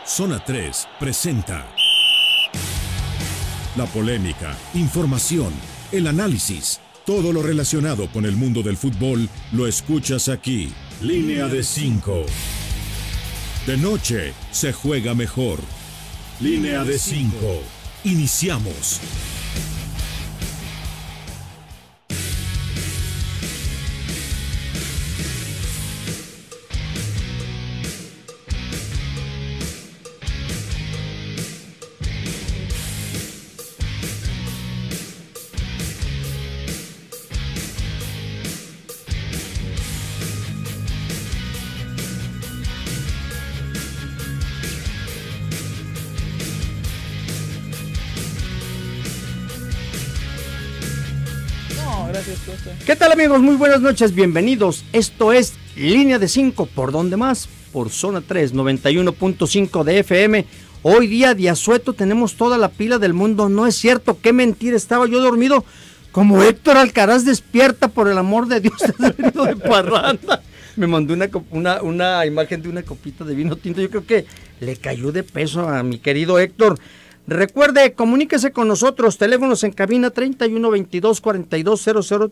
Zona 3 presenta la polémica, información, el análisis, todo lo relacionado con el mundo del fútbol lo escuchas aquí. Línea de 5. De noche se juega mejor. Línea de 5. Iniciamos. ¿Qué tal, amigos? Muy buenas noches, bienvenidos. Esto es Línea de 5, ¿por dónde más? Por Zona 3, 91.5 de FM. Hoy día de asueto, tenemos toda la pila del mundo. No es cierto, qué mentira, estaba yo dormido como Héctor Alcaraz. Despierta, por el amor de Dios, has venido de parranda. Me mandó una imagen de una copita de vino tinto. Yo creo que le cayó de peso a mi querido Héctor. Recuerde, comuníquese con nosotros, teléfonos en cabina 3122-4200,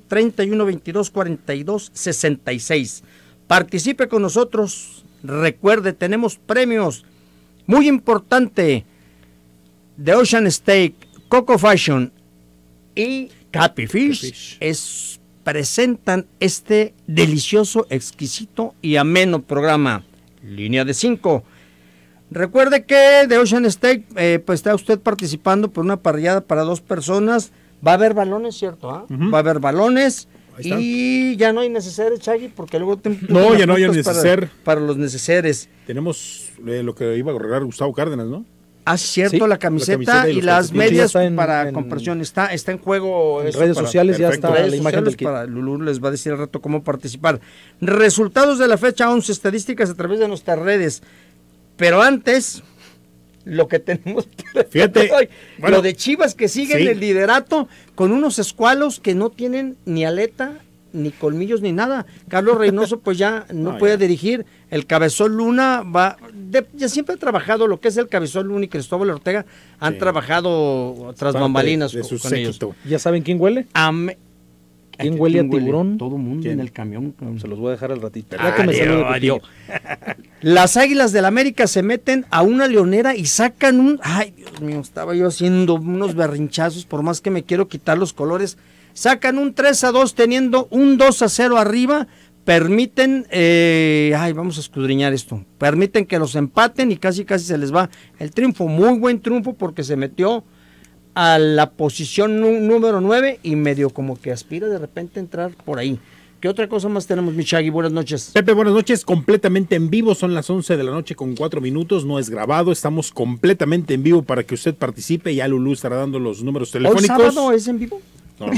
3122-4266. Participe con nosotros. Recuerde, tenemos premios muy importante. The Ocean Steak, Coco Fashion y Cappy Fish presentan este delicioso, exquisito y ameno programa. Línea de 5. Recuerde que de Ocean Steak, pues está usted participando por una parrillada para 2 personas. Va a haber balones, ¿cierto? Va a haber balones y ya no hay neceseres, Chagui, porque luego... No, ya no hay neceser. Para los neceseres. Tenemos lo que iba a arreglar Gustavo Cárdenas, ¿no? Ah, cierto, sí, la camiseta y las medias para compresión. Está en juego. En redes sociales ya está la imagen del kit. Lulú les va a decir al rato cómo participar. Resultados de la fecha 11, estadísticas a través de nuestras redes. Pero antes, lo que tenemos... Fíjate, bueno, lo de Chivas que sigue en el liderato con unos escualos que no tienen ni aleta, ni colmillos, ni nada. Carlos Reynoso pues ya no puede dirigir. El Cabezón Luna ya siempre ha trabajado lo que es el Cabezón Luna y Cristóbal Ortega. Han trabajado tras bambalinas con ellos. ¿Ya saben quién huele? ¿Quién huele a tiburón? Todo mundo en el camión. Se los voy a dejar al ratito. Adiós. Las Águilas del América se meten a una leonera y sacan un... Ay, Dios mío, estaba yo haciendo unos berrinchazos, por más que me quiero quitar los colores. Sacan un 3-2 teniendo un 2-0 arriba. Permiten... vamos a escudriñar esto. Permiten que los empaten y casi se les va el triunfo. Muy buen triunfo porque se metió a la posición número 9 y medio como que aspira de repente a entrar por ahí. ¿Qué otra cosa más tenemos, mi Chagui? Buenas noches. Pepe, buenas noches, completamente en vivo, son las 11 de la noche con 4 minutos, no es grabado, estamos completamente en vivo para que usted participe, ya Lulú estará dando los números telefónicos. ¿Hoy sábado es en vivo? No.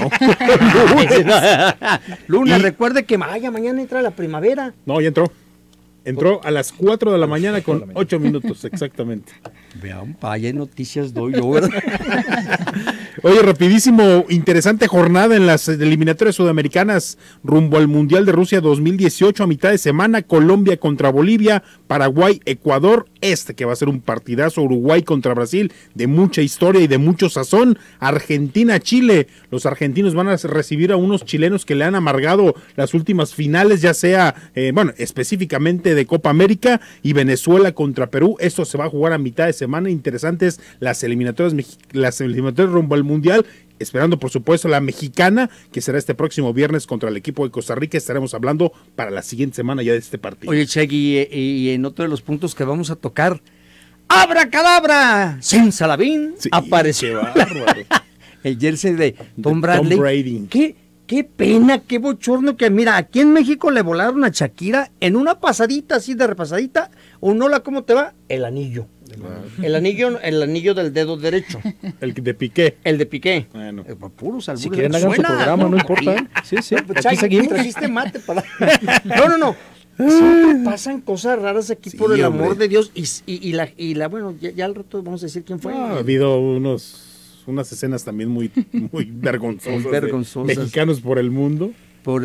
Luna, recuerde que mañana entra la primavera. No, ya entró. Entró a las 4 de la mañana con 8 minutos, exactamente. Vean, vaya noticias doy yo, ¿verdad? Oye, rapidísimo, interesante jornada en las eliminatorias sudamericanas rumbo al Mundial de Rusia 2018 a mitad de semana, Colombia contra Bolivia, Paraguay, Ecuador, que va a ser un partidazo, Uruguay contra Brasil, de mucha historia y de mucho sazón, Argentina, Chile, los argentinos van a recibir a unos chilenos que le han amargado las últimas finales, ya sea, específicamente de Copa América, y Venezuela contra Perú, esto se va a jugar a mitad de semana, interesantes las eliminatorias rumbo al Mundial, esperando por supuesto la mexicana, que será este próximo viernes contra el equipo de Costa Rica. Estaremos hablando para la siguiente semana ya de este partido. Oye, Chegui, y en otro de los puntos que vamos a tocar, ¡abracadabra! Sin Salabín apareció el jersey de Tom Brady. Qué pena, qué bochorno que, mira, aquí en México le volaron a Shakira en una pasadita así de repasadita. Hola, ¿cómo te va? El anillo. El anillo del dedo derecho. El de Piqué. El de Piqué. Bueno. Puros albures. Si quieren hagan su programa, no importa. Sí. Aquí seguimos. Trajiste mate para... No. Siempre pasan cosas raras aquí, por el amor de Dios. Bueno, ya al rato vamos a decir quién fue. Ha habido unas escenas también muy vergonzosas. Vergonzosas. Mexicanos por el mundo.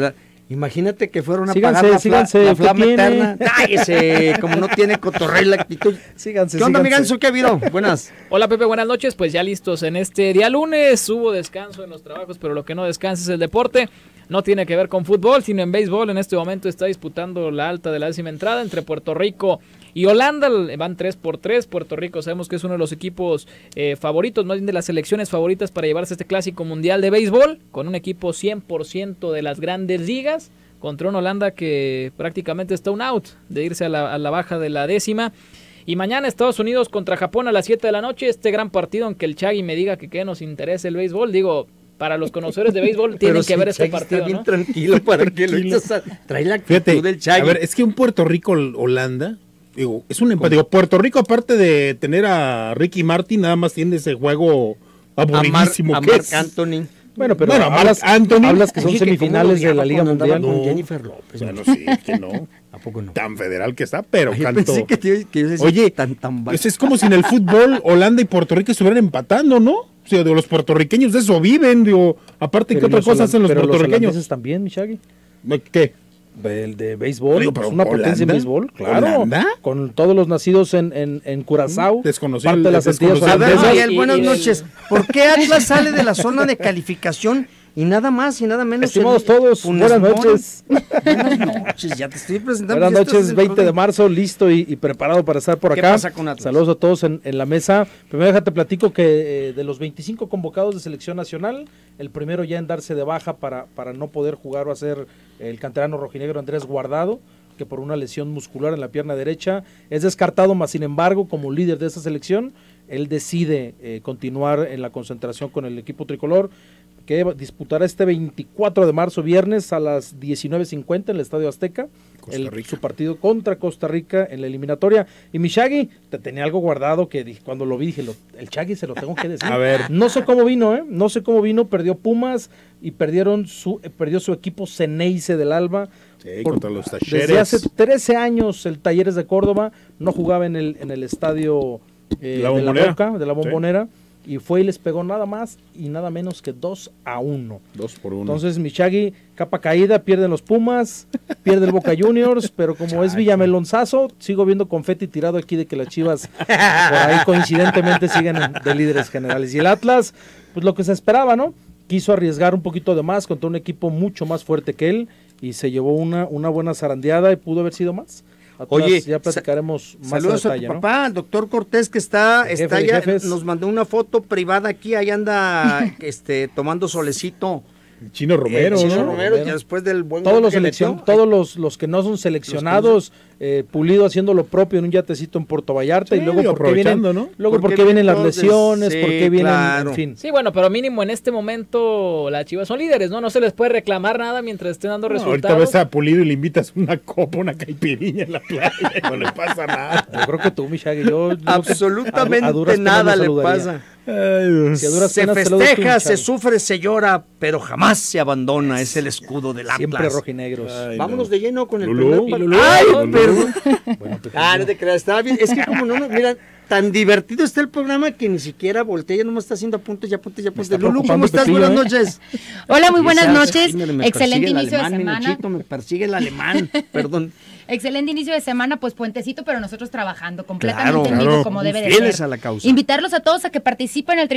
Imagínate que fueron a Síganse, pagar la síganse, flama ¿qué eterna. Cállese, como no tiene cotorreo la actitud. Síganse, ¿Qué onda, mi síganse. Ganso? ¿Qué ha habido? Buenas. Hola Pepe, buenas noches. Pues ya listos en este día lunes. Hubo descanso en los trabajos, pero lo que no descansa es el deporte. No tiene que ver con fútbol, sino en béisbol. En este momento está disputando la alta de la 10ª entrada entre Puerto Rico y Holanda. Van 3-3. Puerto Rico sabemos que es uno de los equipos favoritos, más bien de las selecciones favoritas para llevarse este clásico mundial de béisbol, con un equipo 100% de las grandes ligas, contra una Holanda que prácticamente está un out de irse a la baja de la 10ª. Y mañana Estados Unidos contra Japón a las 7 de la noche, este gran partido, aunque el Chagui me diga que nos interesa el béisbol, digo, para los conocedores de béisbol tienen que ver este partido, está bien ¿no? tranquilo para que lo echas trae la actitud Fíjate, del Chagui. a ver, es que un Puerto Rico-Holanda, digo, es un empate. Digo, Puerto Rico, aparte de tener a Ricky Martin, nada más tiene ese juego aburridísimo a que Marc es. Anthony. Bueno, pero Bueno, hablas, Anthony. hablas que son Oye, semifinales cómo de la lo Liga odiaba cuando Mundial. andaba con No. Jennifer López. Bueno, sí, es que no. ¿A poco no? Tan federal que está, pero Ay, canto. pensé que yo decía Oye, tan pues es como si en el fútbol Holanda y Puerto Rico estuvieran empatando, ¿no? O sea, de los puertorriqueños de eso viven, digo. Aparte, ¿qué Pero otra los cosa hacen los pero puertorriqueños? holandeses también, Michagi. ¿Qué? El de béisbol, Digo, pero es una potencia en ¿Holanda? béisbol, claro. ¿Holanda? Con todos los nacidos en Curazao, Desconocí parte el- de las entidades desconocí A ver, holandesas. Miguel, buenas noches. ¿Por qué Atlas sale de la zona de calificación y nada más y nada menos? Estimados todos, Funes buenas Mori? noches. Buenas noches, ya te estoy presentando. Buenas ya estás noches, en el 20 de programa. marzo, listo y preparado para estar por ¿Qué acá. pasa con Atlas? Saludos a todos en la mesa. Primero déjate platico que de los 25 convocados de selección nacional, el primero ya en darse de baja para no poder jugar va a ser el canterano rojinegro Andrés Guardado, que por una lesión muscular en la pierna derecha es descartado, más sin embargo, como líder de esa selección, él decide continuar en la concentración con el equipo tricolor, que disputará este 24 de marzo, viernes, a las 19:50 en el Estadio Azteca, Costa Rica. su partido contra Costa Rica en la eliminatoria. Y mi Shaggy, te tenía algo guardado que cuando lo vi dije, el Shaggy se lo tengo que decir. A ver. No sé cómo vino, no sé cómo vino, perdió Pumas y perdió su equipo Ceneice del Alba. Sí, contra los Talleres. Desde hace 13 años el Talleres de Córdoba no jugaba en el estadio de la Boca, de la Bombonera, y fue y les pegó nada más y nada menos que 2-1. 2-1. Entonces Michagi, capa caída, pierden los Pumas, pierde el Boca Juniors, pero como es Villamelonzazo, sigo viendo confeti tirado aquí de que las Chivas por ahí coincidentemente siguen de líderes generales. Y el Atlas, pues lo que se esperaba, ¿no? Quiso arriesgar un poquito de más contra un equipo mucho más fuerte que él y se llevó una buena zarandeada y pudo haber sido más. Atlas, Oye, ya platicaremos más a saludos detalle, a tu ¿no? papá, el doctor Cortés, que está El jefe de ya, jefes. nos mandó una foto privada aquí, ahí anda tomando solecito. Chino Romero, Chino ¿no? Romero, ya después del buen Todos gol los que metió. todos los que no son seleccionados, Pulido haciendo lo propio en un yatecito en Puerto Vallarta, Sí, y luego porque vienen, aprovechando, ¿no? luego Porque porque vienen las todos lesiones, sí, porque vienen, claro. en fin. Sí, bueno, pero mínimo en este momento las Chivas son líderes, ¿no? No se les puede reclamar nada mientras estén dando No, ahorita resultados. ves a Pulido y le invitas una copa, una caipiriña en la playa y no le pasa nada. Yo creo que tú, Michagui, yo creo que Absolutamente a duras penas nada lo le saludaría. pasa. Ay, Dios. Si a duras Se penas te lo doy tú, festeja, se Michagui. sufre, se llora, pero jamás se abandona. Es el escudo del Siempre Atlas. rojinegros. Ay, Vámonos no. de lleno con el Lulú. primer Lulú. Ay, Lulú. perdón. Bueno, pues, No te creas, estaba bien. Es que como no, mira, tan divertido está el programa que ni siquiera voltea, ya no me está haciendo apuntes, ya apuntes, ya apuntes. está Lulu, ¿cómo preocupando estás? Pepillo, Buenas noches. Hola, muy buenas noches. Ándale, me Excelente persigue el inicio de alemán, mi semana. Luchito, me persigue el alemán, perdón. Excelente inicio de semana, pues puentecito, pero nosotros trabajando completamente Claro, en vivo claro. como debe de Fieles ser. a la causa. Invitarlos a todos a que participen al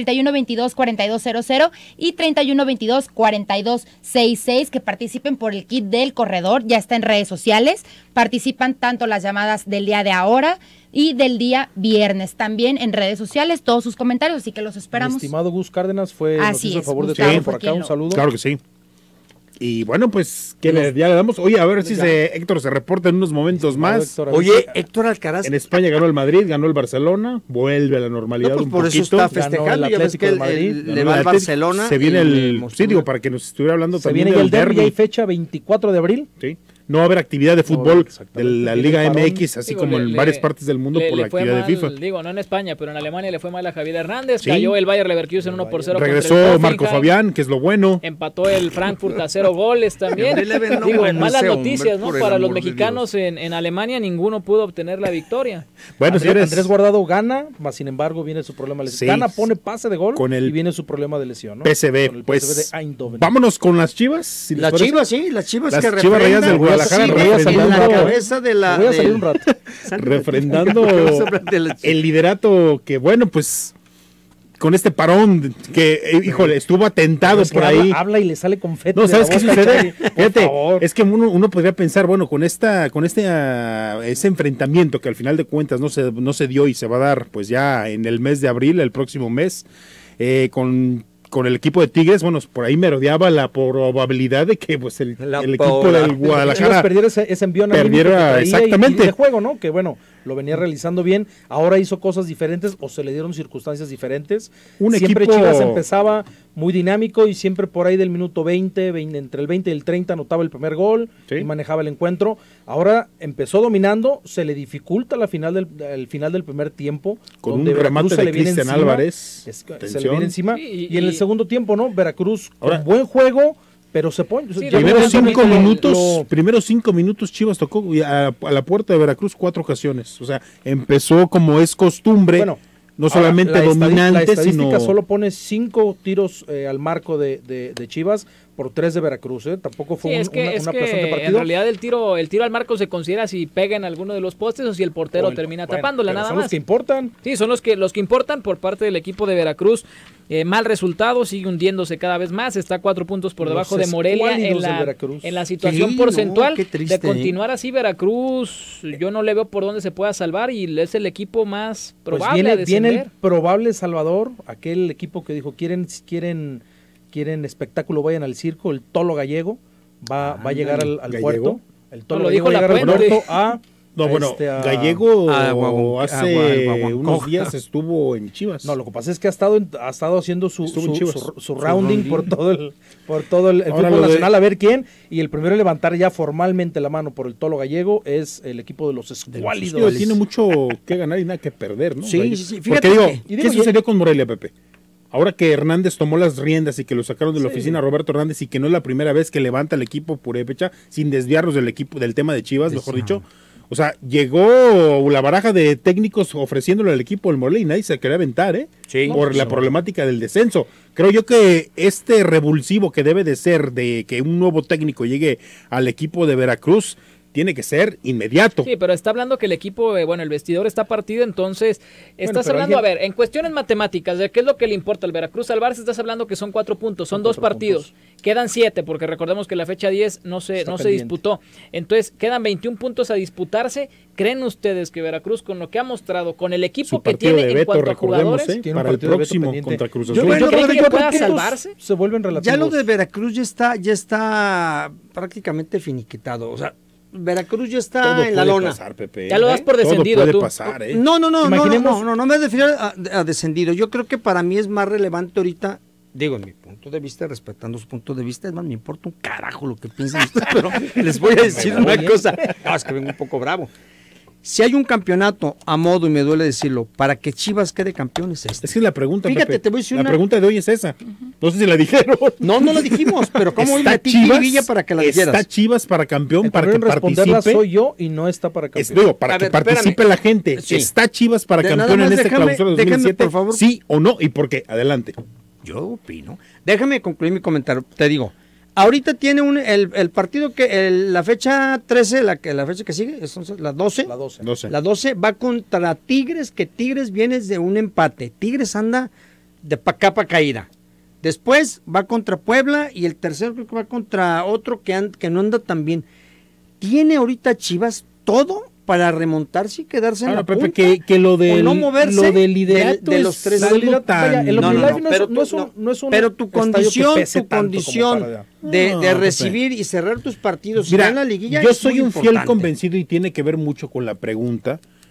3122-4200 y 3122-4266, que participen por el kit del corredor, ya está en redes sociales. Participan tanto las llamadas del día de ahora y del día viernes, también en redes sociales, todos sus comentarios, así que los mi esperamos. estimado Gus Cárdenas nos Así hizo el es, favor de Gustavo traer por fue acá, quien un lo- saludo. Claro que sí. Y bueno, pues, ¿qué ya le damos? Oye, a ver si Héctor se reporta en unos momentos Estimado más. Héctor, a ver Oye, si- Héctor Alcaraz, En España ganó el Madrid, ganó el Barcelona, vuelve a la normalidad no, pues un por eso poquito. está Ganó festejando, el ya ves Atlético que de Madrid, Ganó le el va al Atlético. Barcelona. Se viene y le el... mostró Sí, digo, una- para que nos estuviera hablando se también viene ya el del derbi, hay fecha 24 de abril. Sí. no va a haber actividad de fútbol de exactamente. la Viene Liga el parón. MX, así Digo, como en varias partes del mundo por la le fue actividad de mal, FIFA. Digo, no en España, pero en Alemania le fue mal a Javier Hernández. Sí. Cayó el Bayer Leverkusen 1-0 contra el Regresó Hoffenheim. Marco Fabián, que es lo bueno. Empató el Frankfurt a 0 goles también. Eleven, no, Digo, bueno, malas ese hombre, noticias, ¿no? por el Para los amor de mexicanos en Alemania ninguno pudo obtener la victoria. Bueno, señores, Andrés Guardado gana, más sin embargo viene su problema de lesión. Sí. Gana, pone pase de gol Con el y viene su problema de lesión, ¿no? PSV, Con el pues PSV de Eindhoven. vámonos con las Chivas. si les Las parece. Chivas, sí, las Chivas Las que Chivas Rayadas del refrendan, Guadalajara siguen refrendando- en la cabeza de la... Voy a salir del- un rato. Refrendando de la- el liderato que, bueno, pues con este parón que, híjole, estuvo atentado Es que por ahí. habla y le sale confeti. No, de ¿sabes la qué boca, sucede? Charlie, por Fíjate, favor. es que uno podría pensar, bueno, con ese enfrentamiento que al final de cuentas no se dio y se va a dar pues ya en el mes de abril, el próximo mes, con el equipo de Tigres, bueno, por ahí merodeaba la probabilidad de que pues el equipo del Chivas Guadalajara perdiera ese envío anímico perdiera, que traía exactamente. y de juego, ¿no? Que bueno, lo venía realizando bien, ahora hizo cosas diferentes o se le dieron circunstancias diferentes. Siempre equipo- Chivas empezaba muy dinámico y siempre por ahí del minuto 20, entre el 20 y el 30 anotaba el primer gol Sí. y manejaba el encuentro. Ahora empezó dominando, se le dificulta el final del primer tiempo. Con donde un Veracruz remate se de le viene Cristian encima. Álvarez. Se le Atención. viene encima. Sí, y en el segundo tiempo, ¿no? Veracruz Ahora- con buen juego, pero se pone... Sí, llegó un Primeros momento en el que 5 minutos, lo- primeros 5 minutos Chivas tocó y a la puerta de Veracruz 4 ocasiones. O sea, empezó como es costumbre, Bueno, no solamente ahora, la dominante, estadística sino solo pone 5 tiros al marco de Chivas por 3 de Veracruz, ¿eh? Tampoco fue Sí, es que una aplastante en partido. realidad el tiro al marco se considera si pega en alguno de los postes o si el portero termina tapándola, pero nada son más. los que importan. Sí, son los que importan por parte del equipo de Veracruz. Mal resultado, sigue hundiéndose cada vez más, está 4 puntos por Los debajo de Morelia escuálidos del Veracruz. en la situación Sí, porcentual. no, qué triste, de continuar así Veracruz, yo no le veo por dónde se pueda salvar y es el equipo más Pues probable a viene el descender. probable Salvador, aquel equipo que dijo quieren espectáculo, vayan al circo, el Tolo Gallego va a llegar al ¿Gallego? puerto. El Tolo Lo Gallego dijo va a llegar La al Puente. puerto a... no, bueno, a- Gallego Guaguancó. hace unos días estuvo en Chivas. No, lo que pasa es que ha estado haciendo Estuvo en Chivas. su rounding por todo el Ahora fútbol lo de- nacional a ver quién, y el primero en levantar ya formalmente la mano por el Tolo Gallego es el equipo de los escuálidos. Digo, tiene mucho que ganar y nada que perder, ¿no? Sí, Gallego. sí, sí. Porque Fíjate digo, que- y digo, ¿qué sucedió con Morelia, Pepe? Ahora que Hernández tomó las riendas y que lo sacaron de la oficina Roberto Hernández y que no es la primera vez que levanta el equipo purépecha sin desviarnos del tema de Chivas, mejor dicho. O sea, llegó la baraja de técnicos ofreciéndole al equipo el Morelia y nadie se quería aventar, ¿eh? Sí. Por la problemática del descenso. Creo yo que este revulsivo que debe de ser de que un nuevo técnico llegue al equipo de Veracruz tiene que ser inmediato. Sí, pero está hablando que el equipo, el vestidor está partido, entonces estás pero hablando, alguien- a ver, en cuestiones matemáticas, ¿de qué es lo que le importa al Veracruz salvarse? Estás hablando que son 4 puntos, son 2 4 partidos, quedan 7, porque recordemos que la fecha 10 no se pendiente. disputó, entonces quedan 21 puntos a disputarse. ¿Creen ustedes que Veracruz, con lo que ha mostrado, con el equipo Su que partido tiene de en Beto, cuanto a recordemos, jugadores, ¿eh? Tiene un Para el partido de Beto próximo pendiente. contra Cruz Yo Azul. creo creo que que pueda 4 puntos salvarse. se vuelven relativos. Ya lo de Veracruz ya está prácticamente finiquitado. O sea, Veracruz ya está Todo en la puede lona. pasar, Pepe. Ya lo das por descendido, Todo tú. puede pasar, ¿eh? No Imaginemos- me refiero a descendido. Yo creo que para mí es más relevante ahorita, digo, en mi punto de vista, respetando su punto de vista, es más, me importa un carajo lo que piensen ustedes, pero les voy a decir una cosa. No, es que vengo un poco bravo. Si hay un campeonato, a modo, y me duele decirlo, para que Chivas quede campeón es este. Es que la pregunta, Fíjate, Pepe, te voy a decir la una- pregunta de hoy es esa. No sé si la dijeron. No lo dijimos, pero ¿cómo hoy ¿Está metí Chivas, Villa para que la ¿Está dijeras? Chivas para campeón, El para que primero en responderla participe? soy yo y no está para campeón. Digo, para A que ver, participe espérame. la gente. Sí. ¿Está Chivas para Nada campeón en más este déjame, clausura 2007? por favor. ¿Sí o no? ¿Y por qué? Adelante. Yo opino. Déjame concluir mi comentario. Te digo, ahorita tiene el partido que la fecha 13, la fecha que sigue, es la 12. La 12. No sé. La 12 va contra Tigres, que Tigres viene de un empate. Tigres anda de capa caída. Después va contra Puebla y el tercero creo que va contra otro que no anda tan bien. Tiene ahorita Chivas todo para remontarse y quedarse en Ahora, la Pepe, punta. que lo o del, no moverse lo del liderato de es los tres. algo Vaya, tan... el No, OmniLife no, pero es, no, es tú- un, no es un Pero tu estadio que condición, pese tanto como para- de No, Pepe. recibir y cerrar tus partidos Mira, en la liguilla yo es soy muy un fiel importante. convencido y tiene que ver mucho con la pregunta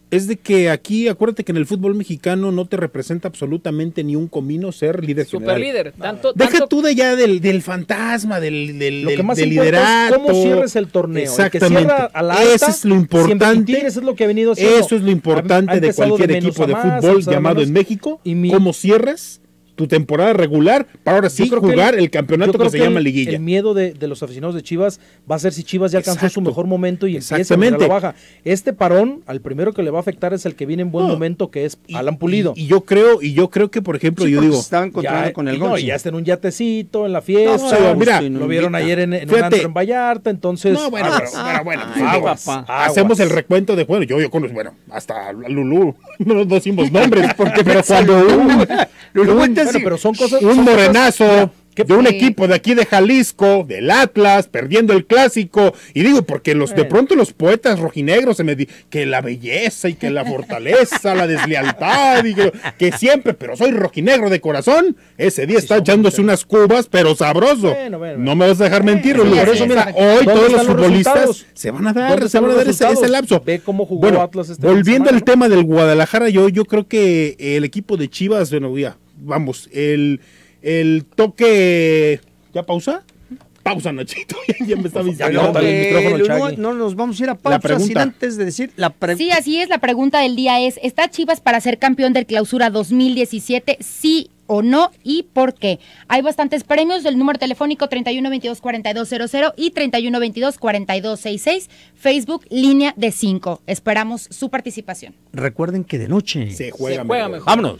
es de que aquí, acuérdate que en el fútbol mexicano no te representa absolutamente ni un comino ser líder Super general. líder. Deja tú de ya del fantasma, del Lo que más del importa liderato. es cómo cierres el torneo. Exactamente. El que cierra a la alta, eso es lo importante. siempre, y Tigres es lo que ha venido haciendo. Eso es lo importante Ha de empezado cualquier menos equipo a de más, fútbol empezado llamado menos. en México. Y ¿Cómo cierras tu temporada regular para ahora sí Yo creo jugar que el campeonato yo creo que se llama el Liguilla? miedo de los aficionados de Chivas va a ser si Chivas ya alcanzó su Exacto. mejor momento y empieza a Exactamente. la baja. Este parón, al primero que le va a afectar es el que viene en buen No. momento, que es Alan Pulido. Y yo creo que, por ejemplo, Sí, yo porque digo, se estaban encontrando Ya, con el y gol. no, sí. ya está en un yatecito, en la fiesta. No, pero mira, lo vieron ayer en un fíjate. antro en Vallarta, entonces. no, bueno, aguas. bueno, Ay, aguas. papá. Hacemos el recuento de juegos. Yo conozco, bueno, hasta Lulú, no decimos nombres, porque pero cuando Pero son cosas. un son morenazo cosas- ¿qué- de un Sí. equipo de aquí de Jalisco, del Atlas, perdiendo el clásico, y digo, porque de pronto los poetas rojinegros que la belleza y que la fortaleza, la deslealtad, y que siempre, pero soy rojinegro de corazón, ese día está echándose unas cubas, pero sabroso. Bueno. No me vas a dejar mentir, Sí, Lulú. por Por eso, eso, mira, mira, hoy ¿dónde todos los están los futbolistas resultados? se van a ¿Dónde dar están los ese resultados? lapso. Ve cómo jugó Bueno, Atlas este fin de volviendo semana, al tema del Guadalajara, yo creo que el equipo de Chivas, bueno, ya, vamos, el toque, ¿ya pausa? Pausa, Nachito, ya me está Ya diciendo. no, el micrófono, Lulú, Chagui. no nos vamos a ir a pausa pregunta. sin antes de decir la pregunta. Sí, así es. La pregunta del día es, ¿está Chivas para ser campeón del Clausura 2017? Sí o no, y por qué. Hay bastantes premios, el número telefónico 3122-4200 y 3122-4266, Facebook Línea de 5. Esperamos su participación. Recuerden que de noche Se juega mejor. Vámonos.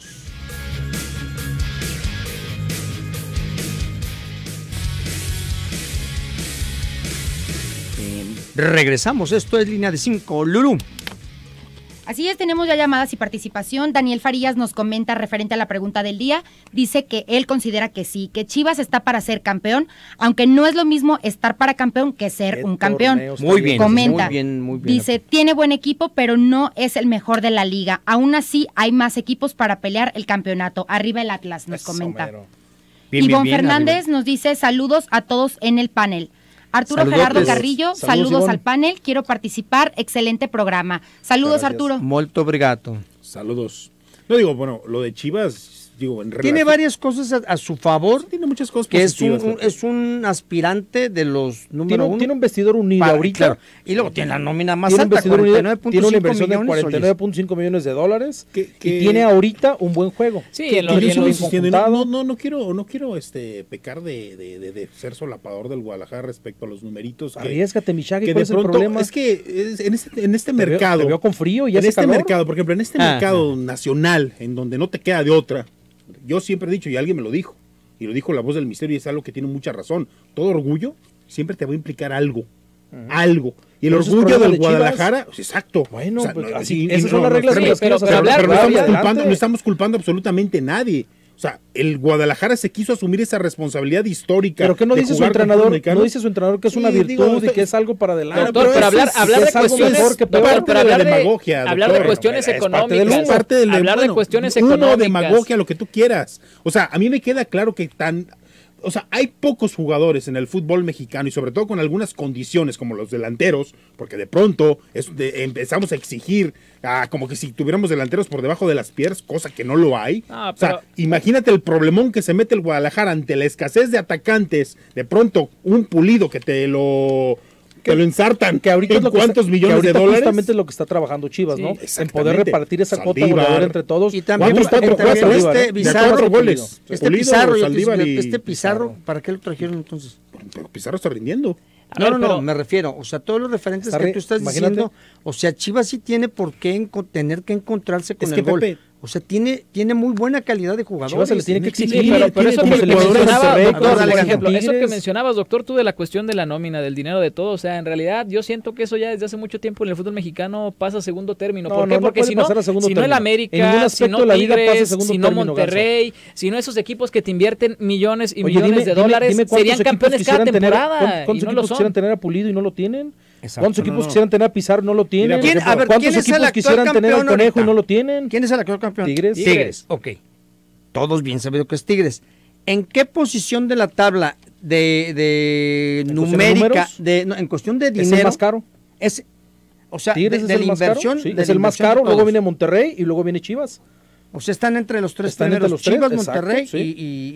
Regresamos, esto es Línea de 5, Lulú. Así es, tenemos ya llamadas y participación. Daniel Farías nos comenta referente a la pregunta del día. Dice que él considera que sí, que Chivas está para ser campeón, aunque no es lo mismo estar para campeón que ser ¿Qué un campeón. torneos Muy bien, Comenta. muy bien, muy bien. Dice, tiene buen equipo, pero no es el mejor de la liga. Aún así, hay más equipos para pelear el campeonato. Arriba el Atlas, nos Eso, comenta. mero. Bien, Ivonne bien, bien, Fernández arriba. nos dice, saludos a todos en el panel. Arturo Saludotes. Gerardo Carrillo, Saludos, saludos Ivonne. al panel, quiero participar, excelente programa. Saludos, Gracias. Arturo. Molto obrigado. Saludos. No digo, bueno, lo de Chivas, digo, en Tiene relación- varias cosas a su favor, Tiene muchas cosas que es positivas. es un aspirante de los número uno. Tiene un vestidor unido Para- ahorita. claro. Y luego tiene la nómina más Tiene un alta, vestidor unido, 49.5 tiene una inversión de millones. 49.5 millones de dólares Que- y tiene ahorita un buen juego. Sí, Que en yo los, y en sigo los- insistiendo, y conjuntado. no quiero pecar de ser solapador del Guadalajara respecto a los numeritos que, Arriésgate, Michagui, que ¿cuál de es el pronto problema? es que en este mercado, Te veo con frío y en hace este calor. mercado, por ejemplo, en este Ajá. mercado nacional en donde no te queda de otra, yo siempre he dicho y alguien me lo dijo y lo dijo la voz del misterio y es algo que tiene mucha razón. Todo orgullo siempre te va a implicar algo. Algo. Y el Pero eso es orgullo problema del de Chivas. Guadalajara, pues, exacto. Bueno, pues, así- y esas son las reglas de espérame, las que vas a pero hacer. hablar- no estamos adelante. culpando, no estamos culpando absolutamente a nadie. O sea, el Guadalajara se quiso asumir esa responsabilidad histórica. Pero que no de dice su jugar con entrenador, fútbol mexicano. no dice su entrenador que es una Sí, virtud digo, y que es algo para adelante. Doctor, pero pero eso hablar, es- hablar de es algo cuestiones, mejor que doctor, parte pero de la hablar de, demagogia, hablar doctor. de cuestiones Es parte de económicas, es parte del- hablar de bueno, cuestiones uno, económicas. demagogia, lo que tú quieras. O sea, a mí me queda claro que o sea, hay pocos jugadores en el fútbol mexicano y sobre todo con algunas condiciones como los delanteros, porque de pronto empezamos a exigir como que si tuviéramos delanteros por debajo de las piernas, cosa que no lo hay. Ah, O sea, pero- imagínate el problemón que se mete el Guadalajara ante la escasez de atacantes, de pronto un Pulido que te lo ensartan, Que ahorita ¿en es lo que cuántos está- millones que ahorita de dólares? justamente es lo que está trabajando Chivas, Sí, ¿no? En poder exactamente. repartir esa cuota Saldívar. goleadora entre todos. Y también, ¿Cuántos? Cuatro, también cuatro, este de Pizarro, cuatro goles. este Pulido, Pizarro, Saldívar y este Pizarro, ¿para qué lo trajeron entonces? Pero Pizarro está rindiendo. A No, ver, no, no, pero- me refiero, o sea, todos los referentes Está que tú estás imagínate. diciendo, o sea, Chivas sí tiene por qué tener que encontrarse con Es el que, gol. Pepe, O sea, tiene muy buena calidad de jugadores. Chivas se le tiene que Sí, exigir. pero eso tiene que le jugadores mencionaba, Monterrey, doctor, jugadores por de ejemplo, eso que Tigres. mencionabas, doctor, tú de la cuestión de la nómina, del dinero de todo, o sea, en realidad yo siento que eso ya desde hace mucho tiempo en el fútbol mexicano pasa a segundo término. No, ¿Por qué? no Porque puede si no, pasar a segundo si no el término. En América, ningún si aspecto no de la vida pasa a Tigres, segundo si no término, Monterrey, si no esos equipos que te invierten millones y Oye, millones de dólares, dime cuántos serían equipos campeones cada quisieran tener- temporada ¿Cuántos y no lo equipos quisieran son. tener a Pulido y no lo tienen? Exacto, ¿Cuántos equipos no, no. quisieran tener a Pizarro y no lo tienen? Mira, ¿quién- a ver, ¿Cuántos quién es el equipos actual quisieran tener al campeón Conejo y ahorita? no lo tienen? ¿Quién es el actual campeón? Tigres. Tigres, ok. Todos bien sabido que es Tigres. ¿En qué posición de la tabla de ¿En cuestión de numérica, números? en cuestión de ¿Es el dinero? más caro? Es, O sea, Tigres de es el la más caro, inversión. sí, de es la el más inversión de caro, luego todos. viene Monterrey y luego viene Chivas. O sea, están entre los tres Están entre primeros, los tres, Chivas, exacto, Monterrey sí.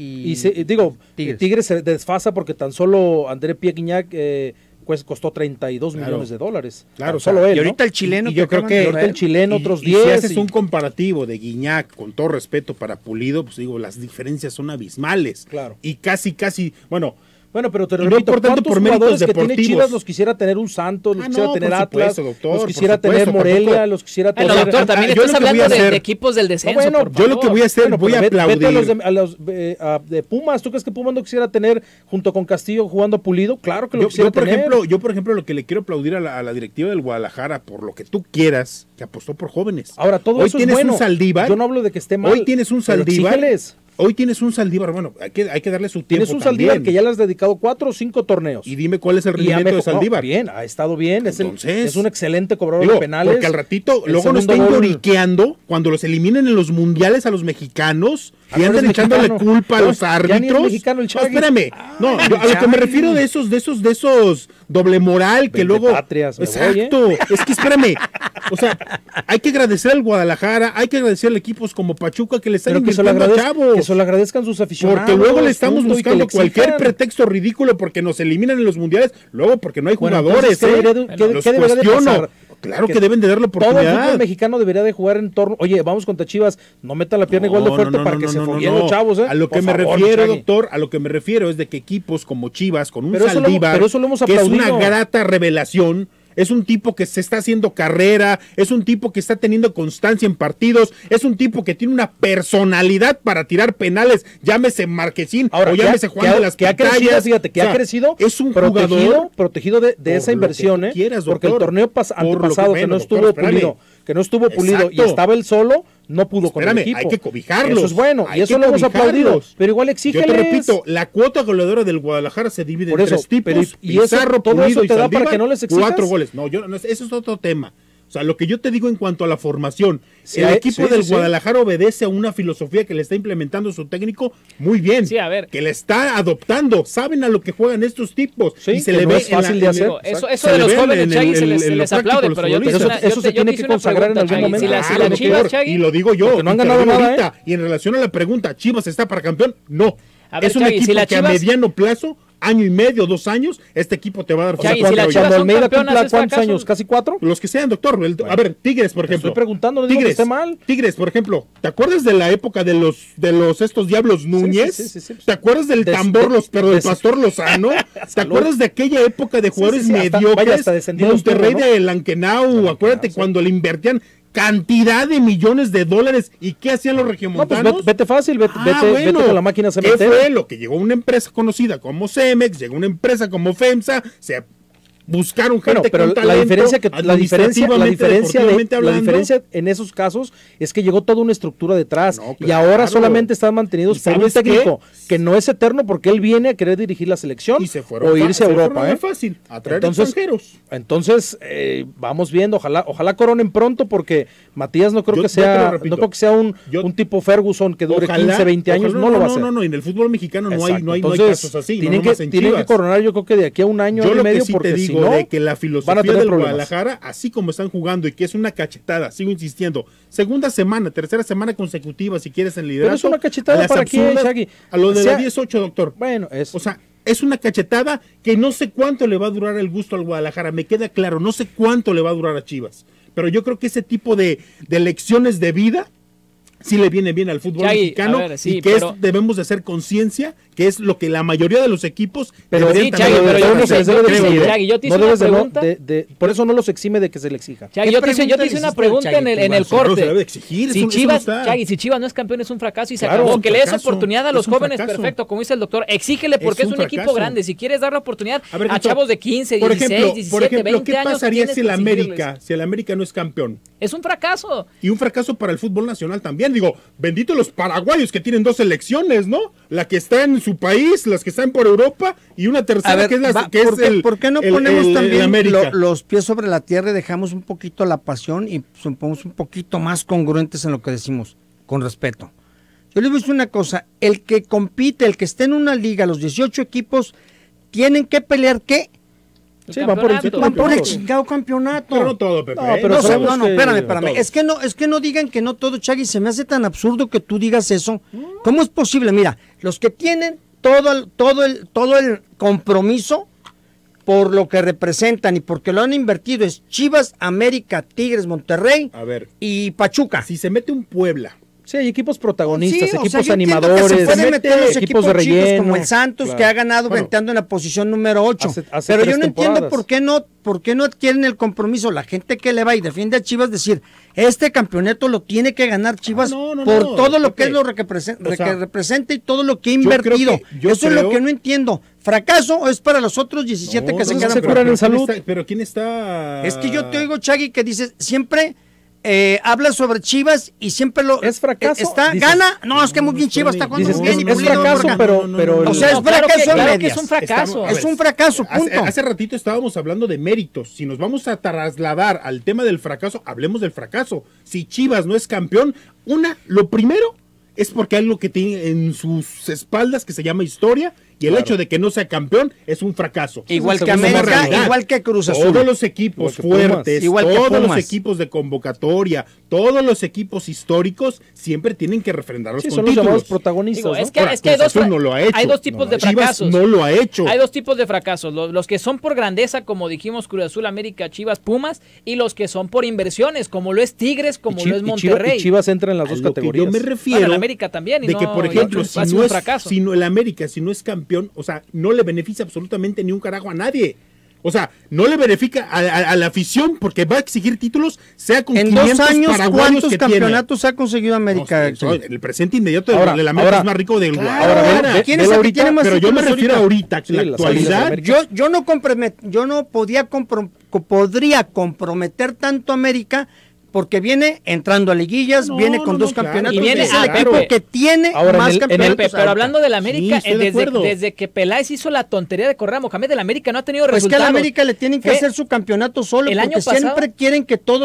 y Digo, Tigres. Tigres se desfasa porque tan solo André Pierre Guignac costó 32 millones de dólares. Claro, Tan o sea, solo él, y ahorita ¿no? el chileno Y yo creo acaban que de ahorita el traer. chileno otros y 10. si haces y- un comparativo de Guiñac, con todo respeto para Pulido, pues digo, las diferencias son abismales. Claro. Y casi, Bueno, pero te Y no repito, por tanto ¿cuántos por méritos jugadores que tiene deportivos? Chivas los quisiera tener un Santos, los quisiera no, tener por Atlas, supuesto, doctor, los por quisiera supuesto, tener Morelia, tampoco- los quisiera Bueno, tener... doctor, también yo estás lo que voy hablando a hacer- de equipos del descenso. bueno, por yo lo que favor. voy a hacer, voy a Vete aplaudir. a los de Pumas. ¿Tú crees que Pumas no quisiera tener junto con Castillo jugando Pulido? Claro que lo quisiera por tener. ejemplo, lo que le quiero aplaudir a la directiva del Guadalajara, por lo que tú quieras, que apostó por jóvenes. Ahora, todo Hoy eso tienes es bueno. un Saldívar. Yo no hablo de que esté mal. Hoy tienes un pero Saldívar. exígeles. Hoy tienes un Saldívar, bueno, hay que darle su tiempo. Tienes un Saldívar también. que ya le has dedicado 4 o 5 torneos. Y dime cuál es el Y ha rendimiento de mejor- no, Saldívar. bien, ha estado bien. Entonces, es un excelente cobrador Digo, de penales. porque al ratito, El luego no segundo estén gol- lloriqueando cuando los eliminen en los mundiales a los mexicanos y no andan eres echándole mexicano. culpa a No, los ya ni es árbitros. mexicano el No, Chagui. espérame. No, yo a lo que me refiero de esos doble moral que luego. Vendepatrias, me voy, Exacto. Es que espérame. O sea, hay que agradecer al Guadalajara, hay que agradecer a equipos como Pachuca que le están Pero que se, lo invirtiendo a chavos. que se lo agradezcan sus aficionados. Porque luego le estamos punto, y que buscando le cualquier exijan. pretexto ridículo porque nos eliminan en los mundiales, luego porque no hay Bueno, jugadores. entonces, ¿qué debería de- qué- Los qué debería de cuestiono. pasar? Claro que deben de darle Todo el oportunidad. fútbol mexicano debería de jugar en torno. Oye, vamos contra Chivas, no metan la pierna igual de fuerte para que se fogueen los chavos, ¿eh? A lo que Por me favor, refiero, Chagui. doctor, a lo que me refiero es de que equipos como Chivas, con un Pero eso lo- Saldívar, pero eso lo hemos que es aplaudido. una grata revelación, es un tipo que se está haciendo carrera, es un tipo que está teniendo constancia en partidos, es un tipo que tiene una personalidad para tirar penales, llámese Marquesín o llámese Juan de las que ha crecido, Pitayas. fíjate, que O sea, ha crecido es un protegido, jugador protegido de por esa lo inversión, que tú quieras, porque el doctor. torneo Por lo que- antepasado que bueno, no doctor, estuvo espérame. pulido, y Exacto. estaba él solo, no pudo con el Espérame, equipo. hay que cobijarlos. Eso es bueno, hay y eso que lo hemos cobijarlos. aplaudido, pero igual Yo exígeles. te repito, la cuota goleadora del Guadalajara se divide Por en eso, 3 tipos, pero y eso- Pizarro, todo Pulido eso y te da para Saldívar, que no les exijas. 4 goles. No, eso es otro tema. O sea, lo que yo te digo en cuanto a la formación, Sí, el hay- equipo sí, del sí. Guadalajara obedece a una filosofía que le está implementando su técnico muy bien. Sí, a ver. Que le está adoptando. Saben a lo que juegan estos tipos. Sí, y se que le no ve es fácil de hacer. Digo, eso Se de le los ve jóvenes, en Chagui, el- se en les lo aplaude, práctico pero yo te los hice futbolistas. una, Eso se yo te tiene hice que una consagrar en pregunta, algún Chagui. momento. Si las Chivas, doctor, Chagui, y lo digo yo. Porque no han y te ganado lo digo nada, ahorita. Y en relación a la pregunta, ¿Chivas está para campeón? No. A ver, Es un Chagui, equipo si las que a Chivas- mediano plazo, año y medio, 2 años, este equipo te va a dar Chagui, fuerza. si las Cuando- Chivas Cuando son Almeida campeonas, cumpla ¿es ¿cuántos fracaso? años? ¿Casi 4? Los que sean, doctor. A ver, Tigres, por ejemplo. Estoy preguntando, no digo que esté mal. Tigres, por ejemplo. ¿Te acuerdas de la época de los estos Diablos Núñez? sí. ¿Te acuerdas del tambor, pero del Pastor Lozano? ¿Te acuerdas de aquella época de jugadores sí, hasta- mediocres? vaya, hasta descendieron Monterrey ustedes, ¿no? de Lankenau, acuérdate cuando le invertían cantidad de millones de dólares. ¿Y qué hacían los No, pues regiomontanos? vete fácil, vete con la máquina ¿qué cementera. fue lo que llegó una empresa conocida como Cemex, llegó una empresa como FEMSA, se buscaron gente Bueno, pero con la talento, diferencia administrativamente, deportivamente la hablando. diferencia en esos casos es que llegó toda una estructura detrás No, y ahora claro. solamente están mantenidos ¿Y por un sabes qué? técnico que no es eterno porque él viene a querer dirigir la selección Y se fueron o irse a se fueron Europa, muy ¿eh? fácil, a traer Entonces, extranjeros. Entonces, vamos viendo, ojalá coronen pronto porque Matías no creo Yo que te lo sea repito. no creo que sea un tipo Ferguson que dure 15, 20 años, no lo va a hacer. No, en el fútbol mexicano no hay Exacto. casos Entonces, así, tienen no nomás en que Chivas. coronar, yo creo que de aquí a un año Yo y lo medio, que sí porque te si digo no, de que la van a filosofía tener del problemas. Guadalajara, así como están jugando y que es una cachetada, sigo insistiendo, segunda semana, tercera semana consecutiva, si quieres en liderato. Pero es una cachetada a las para quién, absurdas, Shaggy. a lo de O sea, la 18, doctor. Bueno, O sea, es una cachetada que no sé cuánto le va a durar el gusto al Guadalajara, me queda claro, no sé cuánto le va a durar a Chivas, pero yo creo que ese tipo de lecciones de vida sí le viene bien al fútbol Chagui, mexicano a ver, sí, y que pero- debemos de hacer conciencia, que es lo que la mayoría de los equipos Pero deberían sí, también Chagui, pero de yo hacer. no sé, yo te Creo hice- yo. Chagui, yo te hice No una debes de no- pregunta. por eso no los exime de que se le exija. Chagui, ¿Qué yo te hice pregunta una hiciste, pregunta Chagui, en el Claro, corte. se debe exigir, Si eso no Chivas, está. Chagui, si Chivas no es campeón es un fracaso y se Claro, acabó. es Que un le des fracaso, oportunidad a los es un jóvenes, fracaso. perfecto, como dice el doctor, exígele porque Es es un un equipo fracaso. grande. Si quieres dar la oportunidad A ver, a doctor, chavos de 15, por 16, ejemplo, 17, 20 ¿qué años, pasaría tienes si el que exigirles. América no es campeón? Es un fracaso. Y un fracaso para el fútbol nacional también. Digo, bendito los paraguayos que tienen 2 selecciones, ¿no? La que está en su país, las que están por Europa y una tercera A ver, que es, ¿por qué no el ponemos también América? los pies sobre la tierra y dejamos un poquito la pasión y somos un poquito más congruentes en lo que decimos, con respeto? Yo les voy a decir una cosa, el que compite, el que esté en una liga, los 18 equipos, tienen que pelear, ¿qué? El Sí, van por el campeonato. título. Van por el Claro. chingado campeonato. Pero no todo, Pepe. No, ¿eh? pero No, sabemos no, que- espérame. todo. Es que no digan que no todo, Chagui, se me hace tan absurdo que tú digas eso. ¿Cómo es posible? Mira, los que tienen todo el compromiso por lo que representan y porque lo han invertido es Chivas, América, Tigres, Monterrey A ver, y Pachuca. si se mete un Puebla, Sí, hay equipos protagonistas, Sí, o equipos sea, yo entiendo que animadores, se pueden meter los equipos de chicos relleno. como el Santos, Claro. que ha ganado Bueno. venteando en la posición número 8. Hace Pero 3 yo no entiendo temporadas. por qué no adquieren el compromiso. La gente que le va y defiende a Chivas, decir, este campeonato lo tiene que ganar Chivas no, por no, todo lo Pepe. que es lo O sea, que representa y todo lo que ha yo creo invertido. yo Eso es lo creo- que no entiendo. ¿Fracaso o es para los otros 17 que se no, quedan se fuera? curan en ¿quién salud. pero ¿quién está? Es que yo te oigo, Chagui, que dices, siempre habla sobre Chivas y siempre lo... ¿Es fracaso? Está, Dices- gana. No, es que muy bien Chivas está jugando Dices, muy bien. y es pulido, fracaso, Borja. pero O sea, es No, claro fracaso en que medias. es un fracaso. Es un fracaso, punto. Hace ratito estábamos hablando de méritos. Si nos vamos a trasladar al tema del fracaso, hablemos del fracaso. Si Chivas no es campeón, lo primero es porque hay algo que tiene en sus espaldas que se llama historia, y el hecho de que no sea campeón es un fracaso. Igual que Esa es una América, realidad. igual que Cruz Azul. Todos los equipos Igual que Pumas. fuertes, Igual que todos los Pumas. equipos de convocatoria, todos los equipos históricos siempre tienen que refrendarlos Sí, con son los llamados títulos. protagonistas, Digo, ¿no? es que Ahora, hay dos, Cruz Azul no lo ha hecho. hay dos tipos de Chivas fracasos. no lo ha hecho. Hay dos tipos de fracasos, los que son por grandeza, como dijimos, Cruz Azul, América, Chivas, Pumas, y los que son por inversiones, como lo es Tigres, como lo es Monterrey. Y Chivas entra en las A dos lo que categorías. yo me refiero Bueno, el América también, y de que, no- por y ejemplo, ha si sido no un es fracaso. si no el América, si no es campeón, o sea, no le beneficia absolutamente ni un carajo a nadie. O sea, no le beneficia a la afición porque va a exigir títulos, sea con En 500 2 años, paraguayos ¿cuántos que tiene. campeonatos ha conseguido América? No, el presente inmediato Ahora, del América ahora, es más rico del ahora, ve- ¿Quién ve es el que ahorita, tiene más pero yo me títulos refiero ahorita, Sí, en la las Águilas de actualidad. América. Yo no podría comprometer tanto a América porque viene entrando a liguillas, No, viene con no, 2 no, claro. campeonatos. Y viene es el a equipo Pepe. que tiene Ahora, más en el campeonatos. Pepe, pero hablando del América, Sí, estoy de acuerdo. desde que Peláez hizo la tontería de correr a Mohamed, el América no ha tenido Pues que resultados. a la América le tienen que Fue- hacer su campeonato solo el porque año pasado- siempre quieren que todos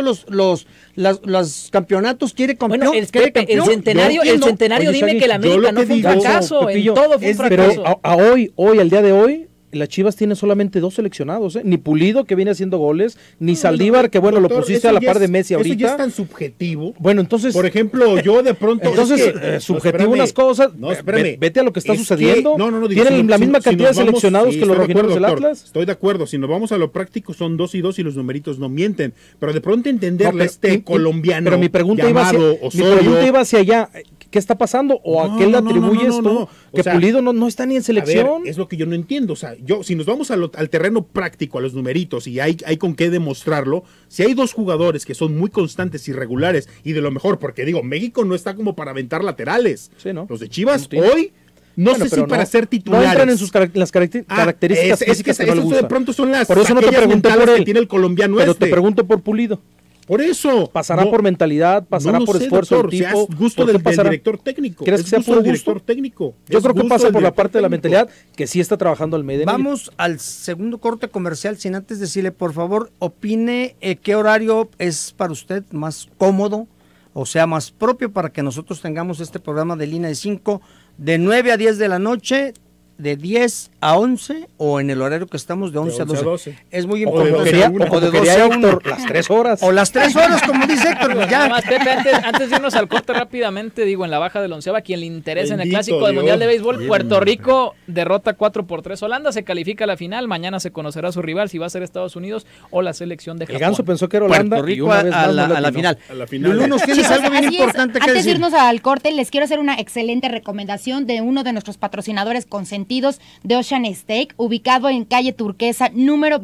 los campeonatos quiere campeón. Bueno, el, quiere Pepe, el campeón. centenario, Yo entiendo. dime Oye, que el Shaggy, América yo lo no que fue un digo, fracaso, Pepillo, en todo fue un pero fracaso. al día de hoy, las Chivas tiene solamente 2 seleccionados, ¿eh? Ni Pulido, que viene haciendo goles, ni Saldívar, que bueno, Doctor, lo pusiste eso a la ya par de es- Messi Eso ya es ahorita. tan subjetivo. Bueno, entonces, Por ejemplo, yo de pronto. entonces es que- subjetivo espérame. unas cosas, No, espérame. vete a lo que está Es sucediendo. digo, Tienen la misma cantidad de nos vamos- seleccionados sí, que los estoy de acuerdo, rojineros del doctor, Atlas. Estoy de acuerdo. Si nos vamos a lo práctico, son 2 y 2 y los numeritos no mienten. Pero de pronto entenderle No, pero- este y- colombiano. Pero mi pregunta iba hacia, llamado mi Osorio, pregunta iba hacia allá. ¿Qué está pasando? ¿O No, a qué le no, no, atribuyes no, no, tú no. O que sea, Pulido no está ni en A ver, selección? es lo que yo no entiendo. O sea, si nos vamos al terreno práctico, a los numeritos, y hay con qué demostrarlo, si hay 2 jugadores que son muy constantes y regulares y de lo mejor, porque digo, México no está como para aventar laterales. Sí, ¿no? Los de Chivas No tiene. hoy, no Bueno, sé si pero para no- ser titulares. No entran en sus las características es que físicas que no le eso de gustan. pronto son las Por eso no te aquellas pregunté mentales por él, que tiene el colombiano pero este. te pregunto por Pulido. Por eso. ¿Pasará No, por mentalidad? ¿Pasará no lo por sé, esfuerzo doctor, el si tipo? es gusto ¿Por qué del pasará? director técnico. ¿Crees Es que sea gusto puro del gusto? director técnico. Yo Es creo que gusto pasa del por la director parte de la técnico. mentalidad que sí está trabajando Almeida. en ello. Vamos al segundo corte comercial sin antes decirle, por favor, opine qué horario es para usted más cómodo, o sea, más propio para que nosotros tengamos este programa de Línea de 5 de 9 a 10 de la noche, de 10 a 11 o en el horario que estamos de 11 a 12. Es muy O como importante. quería, o de o como 12 quería a 1. Héctor, las 3 horas. O las 3 horas, como dice Héctor. Nada Ya. más, Pepe, antes de irnos al corte rápidamente, digo, en la baja del onceava, quien le interesa en el Bendito clásico del Dios. Mundial de Béisbol, Puerto Rico derrota 4-3 Holanda, se califica a la final, mañana se conocerá su rival, si va a ser Estados Unidos o la selección de El Japón. Ganso pensó que era Holanda Puerto y Rico una vez a más no le la atinó. final. A la final. Lulú, nos tienes Chicos, algo bien así es. importante que Antes de decir. irnos al corte, les quiero hacer una excelente recomendación de uno de nuestros patrocinadores consentidos de Ocean Steak, ubicado en calle Turquesa, número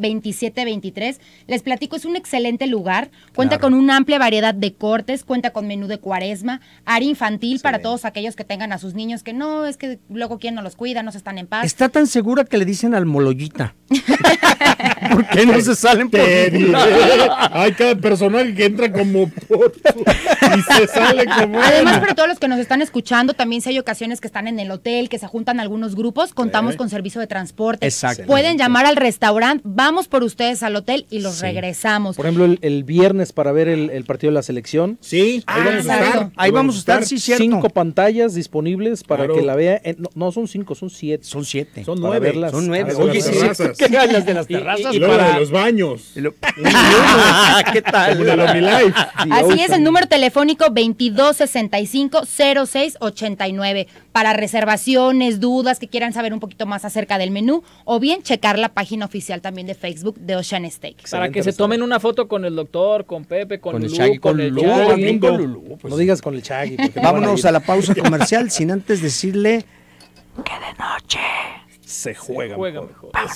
2723. Les platico, es un excelente lugar. Cuenta con una amplia variedad de cortes, cuenta con menú de cuaresma, área infantil para todos aquellos que tengan a sus niños que no, es que luego quien no los cuida, no se están en paz. Está tan segura que le dicen al moloyita. ¿Por qué no se salen por Te ningún diré. lado? Hay cada personaje que entra como pozo y se sale como. Además, para todos los que nos están escuchando, también si hay ocasiones que están en el hotel, que se juntan algunos grupos, contamos con servicio de transporte. Exacto. Pueden llamar al restaurante, vamos por ustedes al hotel y los regresamos. Por ejemplo, el viernes para ver el partido de la selección. Sí, ahí vamos a exacto. estar. Ahí vamos a estar, sí, cierto. 5 pantallas disponibles para Claro. que la vea. No son 5, son 7. Son 7. Son Para 9. verlas. Son 9. Las de Oye, las sí, terrazas. ¿qué las de las terrazas? Y luego la de los baños. ¿Qué tal? Como la Lomilife. Así es, el número telefónico 2265-0689 para reservaciones, dudas, que quieran saber un poquito más acerca del menú o bien checar la página oficial también de Facebook de Ocean Steak. Para que se tomen una foto con el doctor, con Pepe, con el Lulú, Shaggy, con el Lulú, Shaggy. también con Lulú, pues. No digas con el Shaggy. porque no van Vámonos ir. a la pausa comercial sin antes decirle Se juega. Juega mejor. mejor.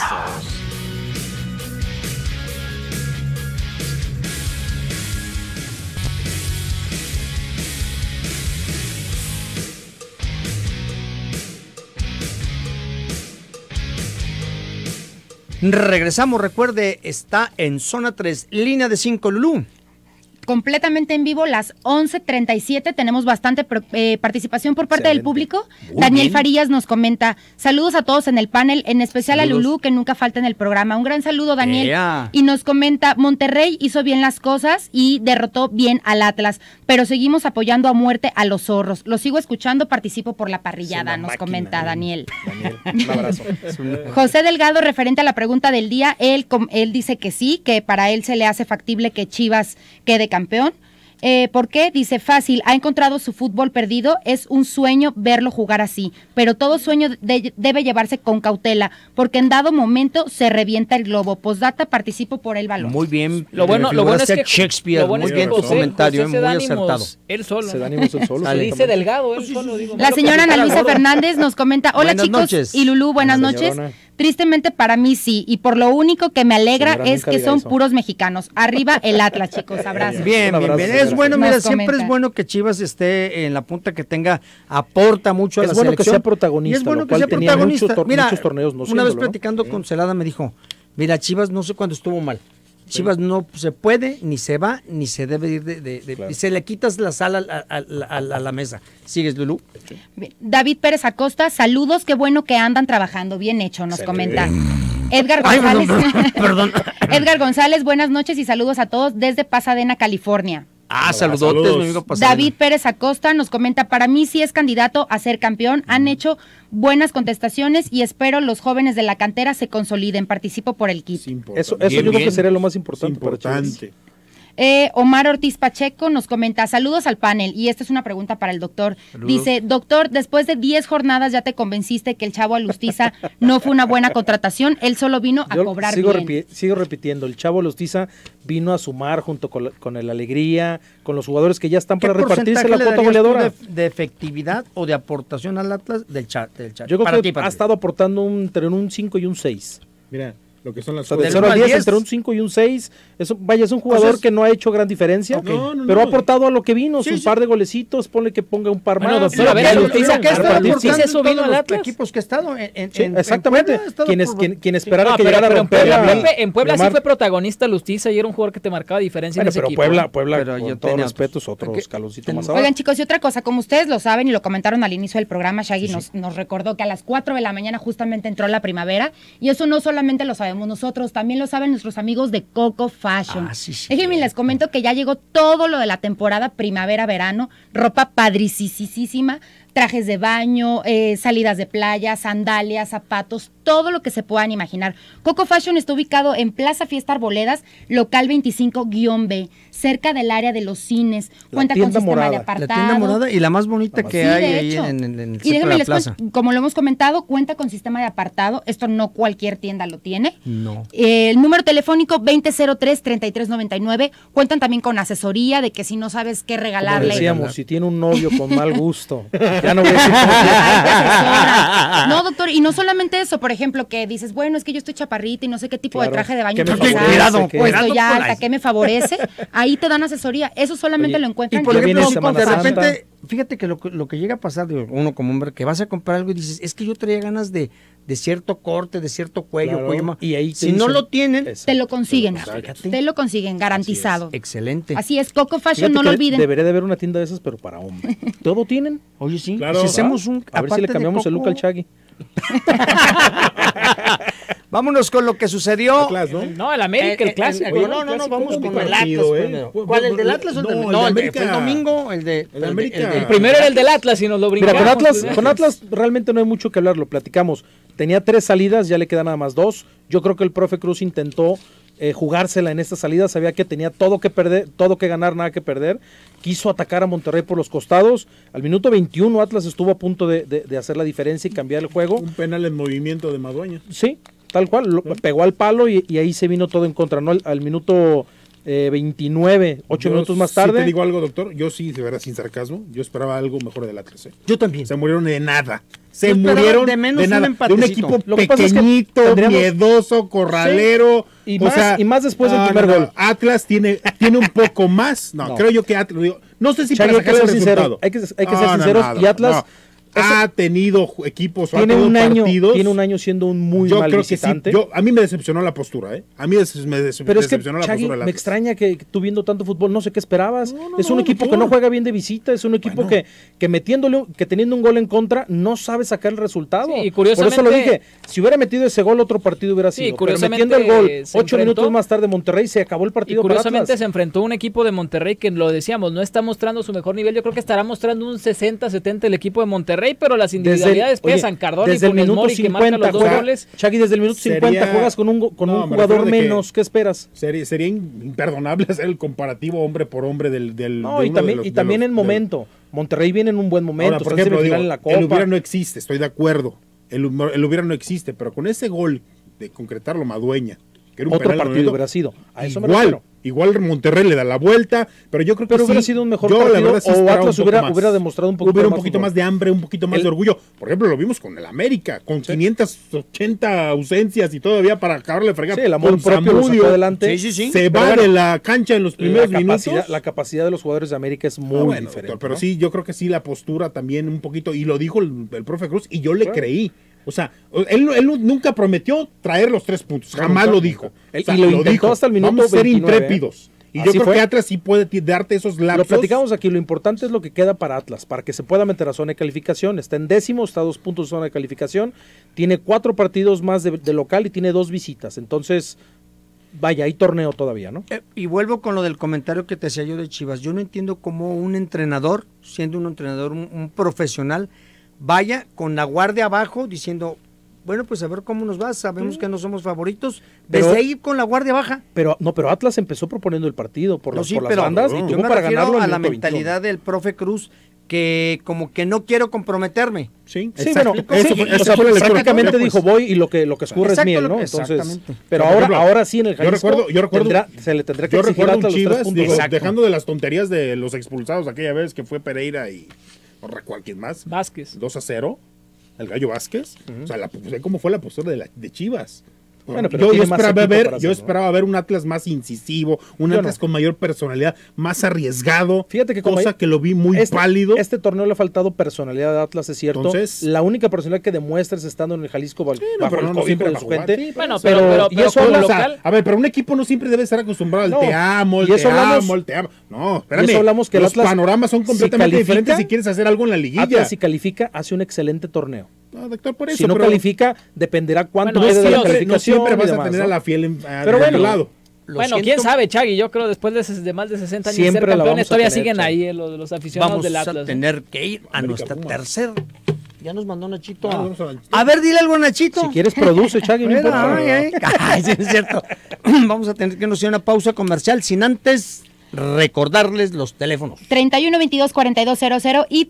regresamos. Recuerde, está en zona 3, línea de 5, Lulú. Completamente en vivo, las 11:37. Tenemos bastante participación por parte del público. Muy Daniel bien. Farías nos comenta: saludos a todos en el panel, en especial Saludos. a Lulú, que nunca falta en el programa. Un gran saludo, Daniel. Ea. Y nos comenta: Monterrey hizo bien las cosas y derrotó bien al Atlas, pero seguimos apoyando a muerte a los zorros. Lo sigo escuchando, participo por la parrillada, Es una nos máquina, comenta Daniel. Un abrazo. José Delgado, referente a la pregunta del día, él dice que sí, que para él se le hace factible que Chivas quede campeón. ¿Por qué? Dice: fácil, ha encontrado su fútbol perdido, es un sueño verlo jugar así, pero todo sueño debe llevarse con cautela, porque en dado momento se revienta el globo. Postdata, participo por el balón. Muy bien. Lo bueno es que Shakespeare, lo bueno muy es que bien tu José comentario, se da muy ánimos acertado. él solo. Se da ¿no? ánimos él solo. Se sí, dice también. delgado él solo. Digo, La no señora lo que Ana Luisa gordo. Fernández nos comenta: hola Buenas chicos noches. y Lulú, buenas Hola, noches. señorona. Tristemente para mí sí, y por lo único que me alegra Señora, es nunca que diga son eso. puros mexicanos. Arriba el Atlas, chicos, abrazos. Bien, Un bien, abrazo, bien. señora. Es bueno, Nos mira, siempre comenta. es bueno que Chivas esté en la punta, que tenga, aporta mucho a Es la bueno que selección. sea protagonista, Y es bueno lo que cual sea tenía protagonista. muchos Mira, torneos no una vez siéndolo, ¿no? platicando con Celada me dijo: mira, Chivas no sé cuándo estuvo mal. Chivas no se puede, ni se va, ni se debe ir Claro. y se le quitas la sal a la mesa. ¿Sigues, Lulú? Bien. David Pérez Acosta, saludos, qué bueno que andan trabajando, bien hecho, nos comenta. Edgar Ay, González. perdón. Edgar González, buenas noches y saludos a todos desde Pasadena, California. Saludotes, saludos. mi amigo Pasadena. David Pérez Acosta nos comenta: para mí sí es candidato a ser campeón, han hecho buenas contestaciones y espero los jóvenes de la cantera se consoliden, participo por el kit. Es importante. Eso Bien, yo creo bien. que sería lo más Es importante, para Chivas. importante. Omar Ortiz Pacheco nos comenta: saludos al panel, y esta es una pregunta para el doctor. Saludos. Dice: doctor, después de 10 jornadas ya te convenciste que el Chavo Alustiza no fue una buena contratación, él solo vino a Yo cobrar sigo, bien. sigo repitiendo, el Chavo Lustiza vino a sumar junto con el Alegría, con los jugadores que ya están ¿Qué para repartirse porcentaje la le cuota darías tú goleadora. de efectividad o de aportación al Atlas del chat? Yo creo Para que ti, para ha ti. estado aportando entre un 5 y un 6. Mira, lo que son las O sea, de Del 0 uno a al 10, 10. entre un 5 y un 6. Vaya, es un jugador Entonces- que no ha hecho gran diferencia, Ok. No, pero ha no. aportado a lo que vino, Sí, sus sí. par de golecitos, ponle que ponga un par Bueno, más. doctor, a ver, Lo lo que que ha quiera, estado a repartir, aportando. sí. ¿Sí se vino al los Atlas? equipos que ha estado Sí, exactamente. en Puebla, ha estado Quien esperara No, que pero llegara a en romper Puebla, la- Pepe, en Puebla sí llamar- fue protagonista Lustiza y era un jugador que te marcaba diferencia Bueno, en ese pero equipo. Puebla, Pero yo con todo tenía respeto, es otros. otro Ok, escaloncito más abajo. Oigan, chicos, y otra cosa, como ustedes lo saben y lo comentaron al inicio del programa, Shaggy nos recordó que a las 4 de la mañana justamente entró la primavera, y eso no solamente lo sabemos nosotros, también lo saben nuestros amigos de Coco Fashion. Sí, sí. Déjenme les comento que ya llegó todo lo de la temporada primavera-verano, ropa padricisísima, trajes de baño, salidas de playa, sandalias, zapatos, todo lo que se puedan imaginar. Coco Fashion está ubicado en Plaza Fiesta Arboledas, local 25-B, cerca del área de los cines. La Cuenta con tienda sistema morada. de La apartado. tienda morada y la más bonita que Sí, hay de ahí hecho. en el Y centro de déjenme la les plaza. cuento, como lo hemos comentado, cuenta con sistema de apartado. Esto no cualquier tienda lo tiene. No. El número telefónico 2003-3399. Cuentan también con asesoría de que si no sabes qué Como regalarle. decíamos, si tiene un novio con mal gusto, ya no voy a decir cómo Ahí se- te asesora. No, doctor, y no solamente eso, por ejemplo, que dices, bueno, es que yo estoy chaparrita y no sé qué tipo de Claro. traje de baño ¿Qué me utilizar, favorece? Cuidado, o estoy cuidado con alta, la- ¿qué me favorece? Ahí te dan asesoría. Eso solamente Oye, lo Y encuentran. por Ya ejemplo, viene si Semana de Santa. repente, fíjate que lo que llega a pasar, digo, uno como hombre, que vas a comprar algo y dices, es que yo traía ganas de cierto corte, de cierto cuello, Claro, cuello más. y ahí te si no dicen- lo tienen, Exacto. te lo consiguen. Fíjate. Te lo consiguen, garantizado. excelente. Así es, Coco Fashion, Fíjate no lo que olviden. Debería de haber una tienda de esas, pero para hombres. ¿Todo tienen? Oye, sí, Claro. si hacemos un... A ver si aparte le de cambiamos el look Coco, al Chaggy. Vámonos con lo que sucedió. Atlas, ¿no? No, el América, el clásico. Oye, ¿no? no, vamos ¿cómo con el partido, Atlas. ¿Cuál? ¿El del Atlas o el del No, No, el de fue el América. domingo, el de América. El primero era el del Atlas y nos lo Mira, brincamos. con Atlas realmente no hay mucho que hablar, lo platicamos. Tenía 3 salidas, ya le quedan nada más 2. Yo creo que el profe Cruz intentó jugársela en esta salida, sabía que tenía todo que perder, todo que ganar, nada que perder. Quiso atacar a Monterrey por los costados. Al minuto 21 Atlas estuvo a punto de hacer la diferencia y cambiar el juego. Un penal en movimiento de Madueña. Sí, tal cual, pegó al palo y ahí se vino todo en contra, ¿no? Al minuto 29, 8 minutos más tarde. Si te digo algo, doctor, yo sí, de verdad, sin sarcasmo, yo esperaba algo mejor del Atlas. Yo también. Se murieron de nada. Yo Se esperaba murieron de menos un nada. De un empatecito. equipo Lo que pasa es que pequeñito, tendríamos- miedoso, corralero. Sí, y o más- sea, y más después del primer gol. Atlas tiene un poco más. No, No. creo yo que Atlas, digo, no sé si Chagui, para hay que sacar el ser sinceros, resultado. hay que ser sinceros, y Atlas ha tenido equipos, tiene ha tenido partidos. tiene un año siendo un muy yo mal creo visitante. que sí. A mí me decepcionó la postura, ¿eh? A mí me Pero es que, decepcionó la Chagui, postura del me Atlas. extraña que tú viendo tanto fútbol, no sé qué esperabas. Es un no, equipo doctor. que no juega bien de visita, es un equipo Bueno. que teniendo un gol en contra, no sabe sacar el resultado. Sí, y curiosamente- Por eso lo dije, si hubiera metido ese gol, otro partido hubiera sido. Pero curiosamente metiendo el gol, se 8 minutos enfrentó- más tarde, Monterrey, se acabó el Y partido para curiosamente Atlas. se enfrentó a un equipo de Monterrey que lo decíamos, no está mostrando su mejor nivel. Yo creo que estará mostrando un 60-70 el equipo de Monterrey, pero las individualidades pesan. Cardona y desde el Funes minuto Mori que marcan 50 los 2 juega, goles. Chagui, desde el minuto 50 juegas con un No, me jugador refiero de que- menos, ¿qué esperas? Sería imperdonable hacer el comparativo hombre por hombre del No, de y uno también, de los- y de también los- en de- momento. Monterrey viene en un buen momento, Ahora, por está en ejemplo, semifinal digo, en la Copa. el hubiera no existe, estoy de acuerdo. El hubiera no existe, pero con ese gol de concretarlo Madueña, que era un Otro penal partido momento, hubiera sido. A eso me igual, refiero. igual Monterrey le da la vuelta, pero yo creo que Pero hubiera sí, sido un mejor yo, la partido, verdad, sí o esperaba Atlas un poco más. hubiera demostrado un poquito Hubiera un más poquito fútbol. más de hambre, un poquito más El- de orgullo. Por ejemplo, lo vimos con el América, con 580 ausencias y todavía para acabarle de fregar. Sí, el amor con propio lo Zamudio, sacó adelante. se Pero va bueno, de la cancha en los primeros minutos. La capacidad de los jugadores de América es muy Bueno, diferente. doctor, pero ¿no? sí, yo creo que sí, la postura también un poquito, y lo dijo el profe Cruz, y yo le creí. O sea, él nunca prometió traer los 3 puntos, jamás nunca, lo dijo. nunca. O sea, Y lo intentó hasta el minuto Vamos a ser 29, intrépidos. Y Así yo creo fue. que Atlas sí puede darte esos Lo lapsos. platicamos aquí, lo importante es lo que queda para Atlas, para que se pueda meter a zona de calificación. Está en 10º, está a 2 puntos de zona de calificación, tiene 4 partidos más de local y tiene 2 visitas. Entonces, vaya, hay torneo todavía, ¿no? Y vuelvo con lo del comentario que te hacía yo de Chivas. Yo no entiendo cómo un entrenador, siendo un entrenador, un profesional, vaya con la guardia abajo diciendo, bueno, pues a ver cómo nos va, sabemos que no somos favoritos, desde Pero- ahí con la guardia baja. Pero Atlas empezó proponiendo el partido por, No, las, sí, por las pero bandas y yo tuvo me para refiero ganarlo a en la el minuto 21. mentalidad del profe Cruz, que como que no quiero comprometerme. Sí, Sí, exacto. bueno, Eso sí, fue- o esa sea, fue la lectura. prácticamente Pues, dijo voy y lo que escurre es Exacto, miel, ¿no? exactamente. Entonces, pero Por ejemplo, ahora sí en el yo Jalisco recuerdo- se le tendrá que Yo exigir a recuerdo Atlas un los 3 Chivas, puntos. digo, Exacto. dejando de las tonterías de los expulsados aquella vez que fue Pereira y no recuerdo quién más. Vázquez. 2-0, el Gallo Vázquez. O sea, sé cómo fue la postura de Chivas. Bueno, pero yo tiene más esperaba equipo ver, para yo hacerlo, esperaba ver un Atlas más incisivo, un Yo Atlas no. con mayor personalidad, más arriesgado. Fíjate que como cosa hay- que lo vi muy pálido. Este torneo le ha faltado personalidad de Atlas, es cierto. Entonces- la única personalidad que demuestres estando en el Jalisco bajo pero el no cobijo siempre de va a su jugar. gente. Sí, Bueno, y pero eso como habla- O sea, local. a ver, pero un equipo no siempre debe estar acostumbrado al No, te amo, el y eso te hablamos- amo, el te amo. No, espérame. y eso hablamos que el los Atlas, panoramas son si completamente califica, diferentes si quieres hacer algo en la liguilla. Atlas si califica hace un excelente torneo. No, doctor, por eso. Si no pero califica, dependerá cuánto Bueno, quede de la no siempre- calificación. no siempre vas y a demás, tener ¿no? a la fiel Pero de bueno, tu lado. Lo Bueno, siento, quién sabe, Chagui, yo creo después de más de 60 años de Siempre ser la campeones, vamos a todavía tener, siguen Chagui. ahí los aficionados vamos del a Atlas. ¿no? tener que ir a América nuestra Pumas. tercera. Ya nos mandó Nachito. Ah, vamos a Nachito. A ver, dile algo a Nachito. Si quieres, produce, Chagui, no Bueno, importa. ay, sí, es cierto. Vamos a tener que nos hacer una pausa comercial sin antes recordarles los teléfonos. 3122-4200 y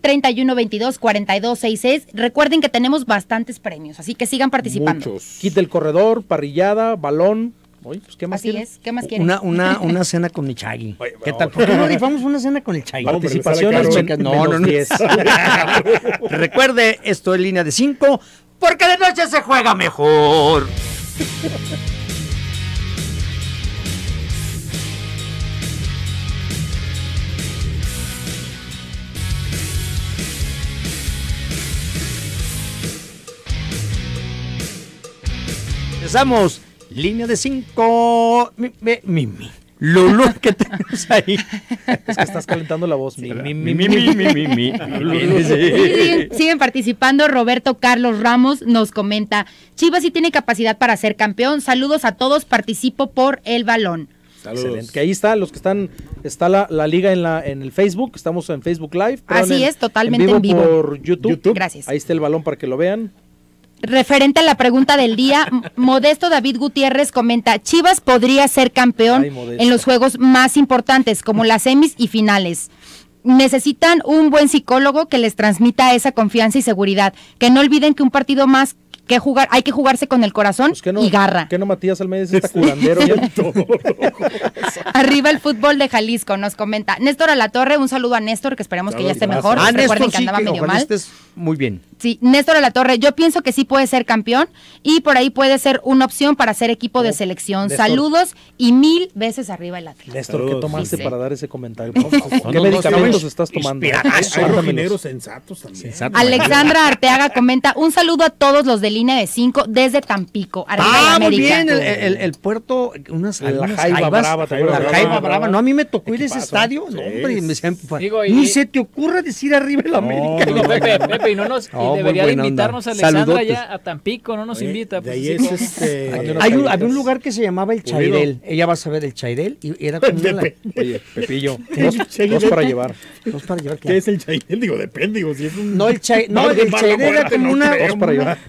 3122-4266. Recuerden que tenemos bastantes premios, así que sigan participando. Muchos. Kit del corredor, parrillada, balón. Oye, pues, ¿qué más Así tiene? es. ¿Qué más quieren? Una cena con el Chagui. ¿Qué tal? ¿Por qué no rifamos una cena con el Chagui? No, hombre, Participaciones le sale caro. No, no, no. 10. Recuerde, esto es línea de 5, porque de noche se juega mejor. Empezamos. Línea de 5. Lulú, ¿qué tenemos ahí? Es que estás calentando la voz. Sí. Siguen participando. Roberto Carlos Ramos nos comenta: Chivas sí tiene capacidad para ser campeón. Saludos a todos, participo por el balón. Saludos. Excelente. Que ahí está, los que están, está la liga en el Facebook, estamos en Facebook Live. Así es, totalmente en vivo. Por YouTube. Gracias. Ahí está el balón para que lo vean. Referente a la pregunta del día, Modesto David Gutiérrez comenta: Chivas podría ser campeón Ay, Modesto. en los juegos más importantes, como las semis y finales. Necesitan un buen psicólogo que les transmita esa confianza y seguridad. Que no olviden que un partido más que jugar, hay que jugarse con el corazón Pues que no, y garra. Que no, Matías Almeida está curandero ya. Arriba el fútbol de Jalisco, nos comenta Néstor Alatorre. Un saludo a Néstor, que esperemos que ya esté mejor. Ah, Recuerden Néstor, que andaba medio ojalá mal. estés muy bien. Sí, Néstor Alatorre, yo pienso que sí puede ser campeón y por ahí puede ser una opción para ser equipo de selección. Néstor. Saludos y 1000 veces arriba el Atlas. Néstor, ¿qué Saludos. tomaste Sí. para dar ese comentario? Por favor? ¿Qué no, medicamentos no, estás tomando? Hay Cuéntamelos. rojineros sensatos también. Alexandra Arteaga comenta: un saludo a todos los de línea de 5 desde Tampico. Arriba el Muy América. bien, el puerto, unas La algunas Jaiba jaibas, Brava, ¿te acuerdas? la Jaiba Brava. No, a mí me tocó ir a ese Equipazo. estadio, Sí. no, hombre, y me decían, Digo, ni y- se te ocurra decir arriba el América. Digo, Pepe, y no nos, No, y debería muy de buena invitarnos onda. a Alexandra Saludotes. ya a Tampico, no nos Oye, invita. de pues, ahí sí, es como- Había un lugar que se llamaba el Pulido. Chairel. Ella va a saber el Chairel y era como una, Oye, Pepillo, ¿Qué? dos para llevar. dos para llevar. ¿Qué es el Chairel? Digo, depende, digo, si es un... No, el Chairel Mala era muerte, como no una. creo. Dos para llevar.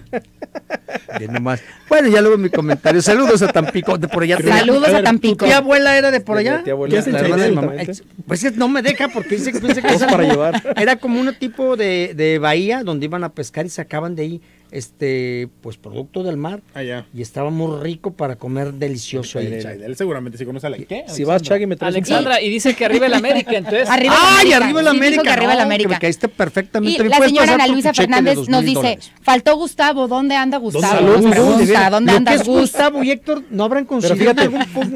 Bien nomás. Bueno, ya luego mi comentario. Saludos a Tampico, de por allá. Saludos a Tampico. ¿Tu tía abuela era de por allá? Mi tía abuela ¿Qué es el era Chairel? exactamente. Pues no me deja porque dice que piensa que Dos para llevar. Era como un tipo de bahía donde iban a pescar y sacaban de ahí pues producto del mar Allá. y estaba muy rico para comer delicioso ahí. El Chairel seguramente sí conoce a la... ¿Qué? Si vas, Chagui, me traes un- Alexandra, y dice que arriba el América, entonces. Arriba el ¡Ay, América. arriba el Sí, dijo América! que arriba el No, América. que me caíste perfectamente. Y ¿Me la puedes señora pasar Ana por tu Luisa cheque de Fernández nos $2,000? dice: faltó Gustavo, ¿dónde anda Gustavo? Saludos, Nos pregunta, ¿dónde Lo anda que es Gus? Gustavo y Héctor no habrán conseguido fíjate,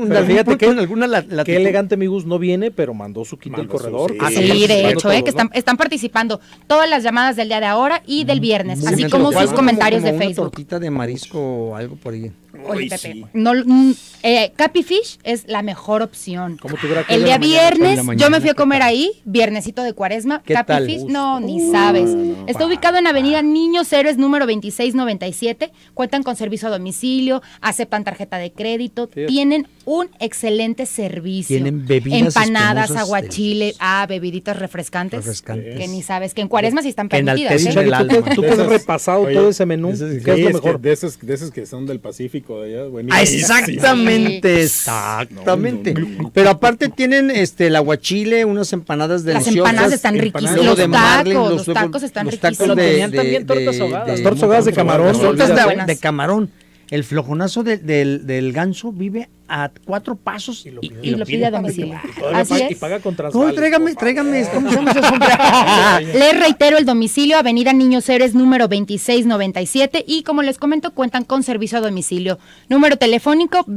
en alguna latitud. Qué elegante mi Gus no viene, pero mandó su kit del Mandó su- corredor. sí. que Sí, están de participando hecho, todos, que ¿no? están participando todas las llamadas del día de ahora y del viernes, Muy así bien, como pero sus algo comentarios como de una Facebook. tortita de marisco o algo por ahí. Oye, Ay, Pepe, sí. no, Capi Fish es la mejor opción. Como tuviera que El ver día la mañana. viernes, en la mañana, yo me fui a ¿qué comer tal? ahí, viernesito de Cuaresma. ¿Qué Capi tal? Fish, no, ni sabes. Está ubicado en Avenida Niños Héroes número 2697. Cuentan con servicio a domicilio, aceptan tarjeta de crédito, Fíjate. tienen un excelente servicio. Tienen bebidas empanadas, espumosas aguachile, deliciosas. bebiditas refrescantes. Refrescantes. Que ni sabes, que en Cuaresma sí están Que permitidas. enaltecen ¿eh? el Chagui, alma. tú que has repasado Oye, todo ese menú, Sí, ¿qué es lo que mejor? de esos que son del Pacífico de allá, buenísimo. Exactamente, exactamente. Pero aparte tienen el aguachile, unas empanadas Las deliciosas. empanadas están empanadas. riquísimas. Luego Los de marlin, tacos, los tacos están los tacos riquísimos. Pero tenían también tortas ahogadas. Las tortas ahogadas de camarón, no Tortas olvides, de, buenas. de camarón. El flojonazo del ganso vive a 4 pasos y lo pide a domicilio. Todavía Así paga- y es. paga con No, Transvales, tráigame, por favor. tráigame. ¿Cómo se llama esa sombra? Les reitero el domicilio, Avenida Niños Héroes número 2697 y como les comento cuentan con servicio a domicilio. Número telefónico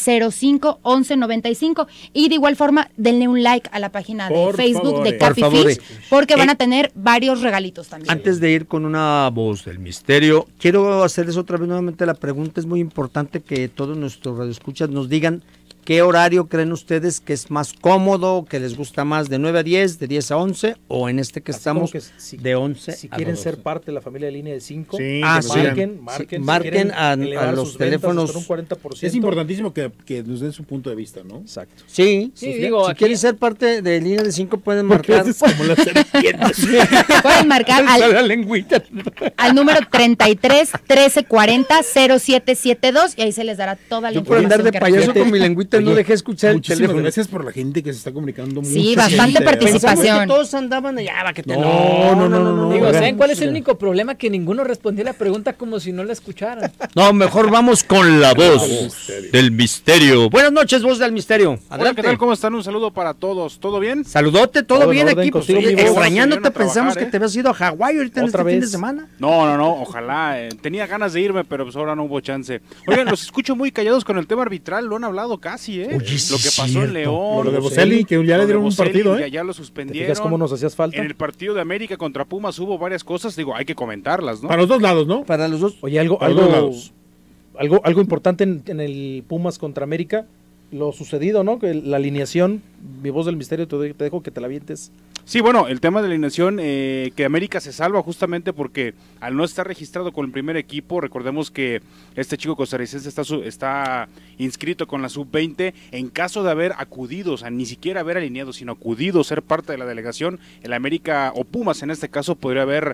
2005-1195 y de igual forma denle un like a la página de Por Facebook favor, de por Capi favor, Fish porque van a tener varios regalitos también. Antes de ir con una voz del misterio, quiero hacerles otra vez nuevamente la pregunta. Es muy importante que todos nuestros radioescuchas nos digan qué horario creen ustedes que es más cómodo, que les gusta más, de 9 a 10, de 10 a 11, o en este que Así como estamos, que si- de 11 Si a quieren 12. ser parte de la familia de línea de 5, Sí, Ah, que sí. marquen. marquen, marquen quieren a elevar los sus ventas teléfonos. hasta un 40%. Es importantísimo que nos den su punto de vista, ¿no? Exacto. Sí, Sí, si digo, si aquí- quieren ser parte de línea de 5 pueden Porque marcar. es como las serpientes. Pueden marcar La lengüita. al número 33 13 40 0772 y ahí se les dará toda la Yo por información andar de que payaso requieran. con mi lengüita no Oye, dejé escuchar el Muchísimas teléfono. gracias por la gente que se está comunicando. Sí, mucha bastante gente, participación. Pensamos que todos andaban allá, va que te No. Digo, Oigan, ¿saben cuál es el único problema? Que ninguno respondió la pregunta como si no la escucharan. No, mejor vamos con la voz del misterio. Buenas noches, voz del misterio. Hola, Adelante. ¿qué tal? ¿Cómo están? Un saludo para todos. ¿Todo bien? Saludote, todo Todo en bien orden, aquí. Pues, contigo, oye, mi voz. extrañándote, Vinieron a pensamos trabajar, que te habías ido a Hawái ahorita en ¿Otra este fin de vez? semana. No, ojalá. Tenía ganas de irme, pero pues ahora no hubo chance. Oigan, los escucho muy callados con el tema arbitral. Lo han hablado casi, ¿eh? Oye, sí lo que es pasó en cierto. León. Lo de Boselli, que ya lo le de dieron un Boselli, partido, Ya, ¿eh? ya lo ¿Te suspendieron. fijas cómo nos hacías falta? En el partido de América contra Pumas hubo varias cosas. Digo, hay que comentarlas, ¿no? Para los dos lados, ¿no? Para los dos. Oye, Para los dos lados. algo importante en el Pumas contra América. lo sucedido, ¿no? Que la alineación, mi voz del misterio, te dejo que te la avientes. Sí, bueno, el tema de la alineación, que América se salva justamente porque al no estar registrado con el primer equipo, recordemos que este chico costarricense está inscrito con la sub-20, en caso de haber acudido, o sea, ni siquiera haber alineado, sino acudido, ser parte de la delegación, el América, o Pumas en este caso, podría haber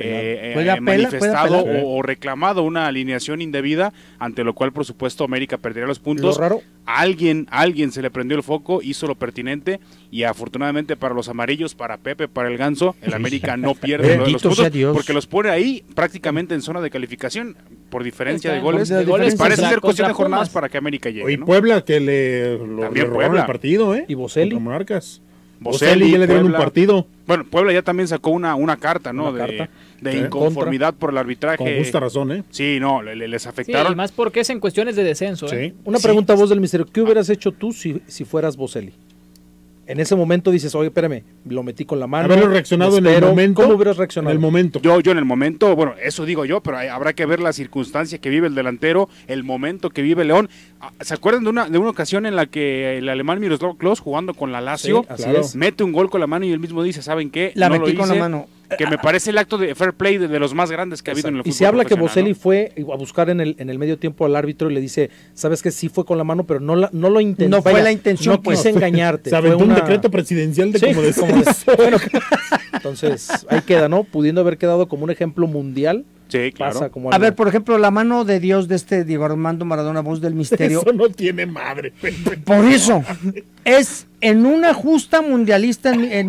manifestado o reclamado una alineación indebida, ante lo cual, por supuesto, América perdería los puntos. Lo raro. A alguien se le prendió el foco, hizo lo pertinente, y afortunadamente para los amarillos, para Pepe, para el Ganso, el América no pierde los puntos, porque los pone ahí prácticamente en zona de calificación por diferencia de goles. Parece ser cuestión de jornadas para que América llegue. Y Puebla que le robaron el partido, y Boselli. Monarcas. Boselli ya le dieron un partido. Bueno, Puebla ya también sacó una carta, ¿no? De inconformidad por el arbitraje. Con justa razón, ¿eh? Sí, no, les afectaron. Sí, y más porque es en cuestiones de descenso, ¿eh? Sí. Una pregunta, voz del misterio. ¿Qué hubieras hecho tú si fueras Boselli? En ese momento dices, oye, espérame, lo metí con la mano. Haberlo reaccionado en el momento. ¿Cómo hubieras reaccionado? En el momento. Yo en el momento, bueno, eso digo yo, pero habrá que ver la circunstancia que vive el delantero, el momento que vive León. ¿Se acuerdan de una ocasión en la que el alemán Miroslav Klose, jugando con la Lazio, mete un gol con la mano y él mismo dice, ¿saben qué? La no metí lo con la hice, mano. Que me parece el acto de fair play de los más grandes que ha habido en el fútbol. Y se habla que profesional, Boselli fue a buscar en el medio tiempo al árbitro y le dice, sabes que sí fue con la mano, pero no lo intentó. No fue la intención, No quise engañarte. Se aventó un decreto presidencial de como de bueno, entonces, ahí queda, ¿no? Pudiendo haber quedado como un ejemplo mundial. Sí, claro. Pasa como A ver, por ejemplo, la mano de Dios de este Diego Armando Maradona, voz del misterio. Eso no tiene madre, Pepe. Por eso, es en una justa mundialista en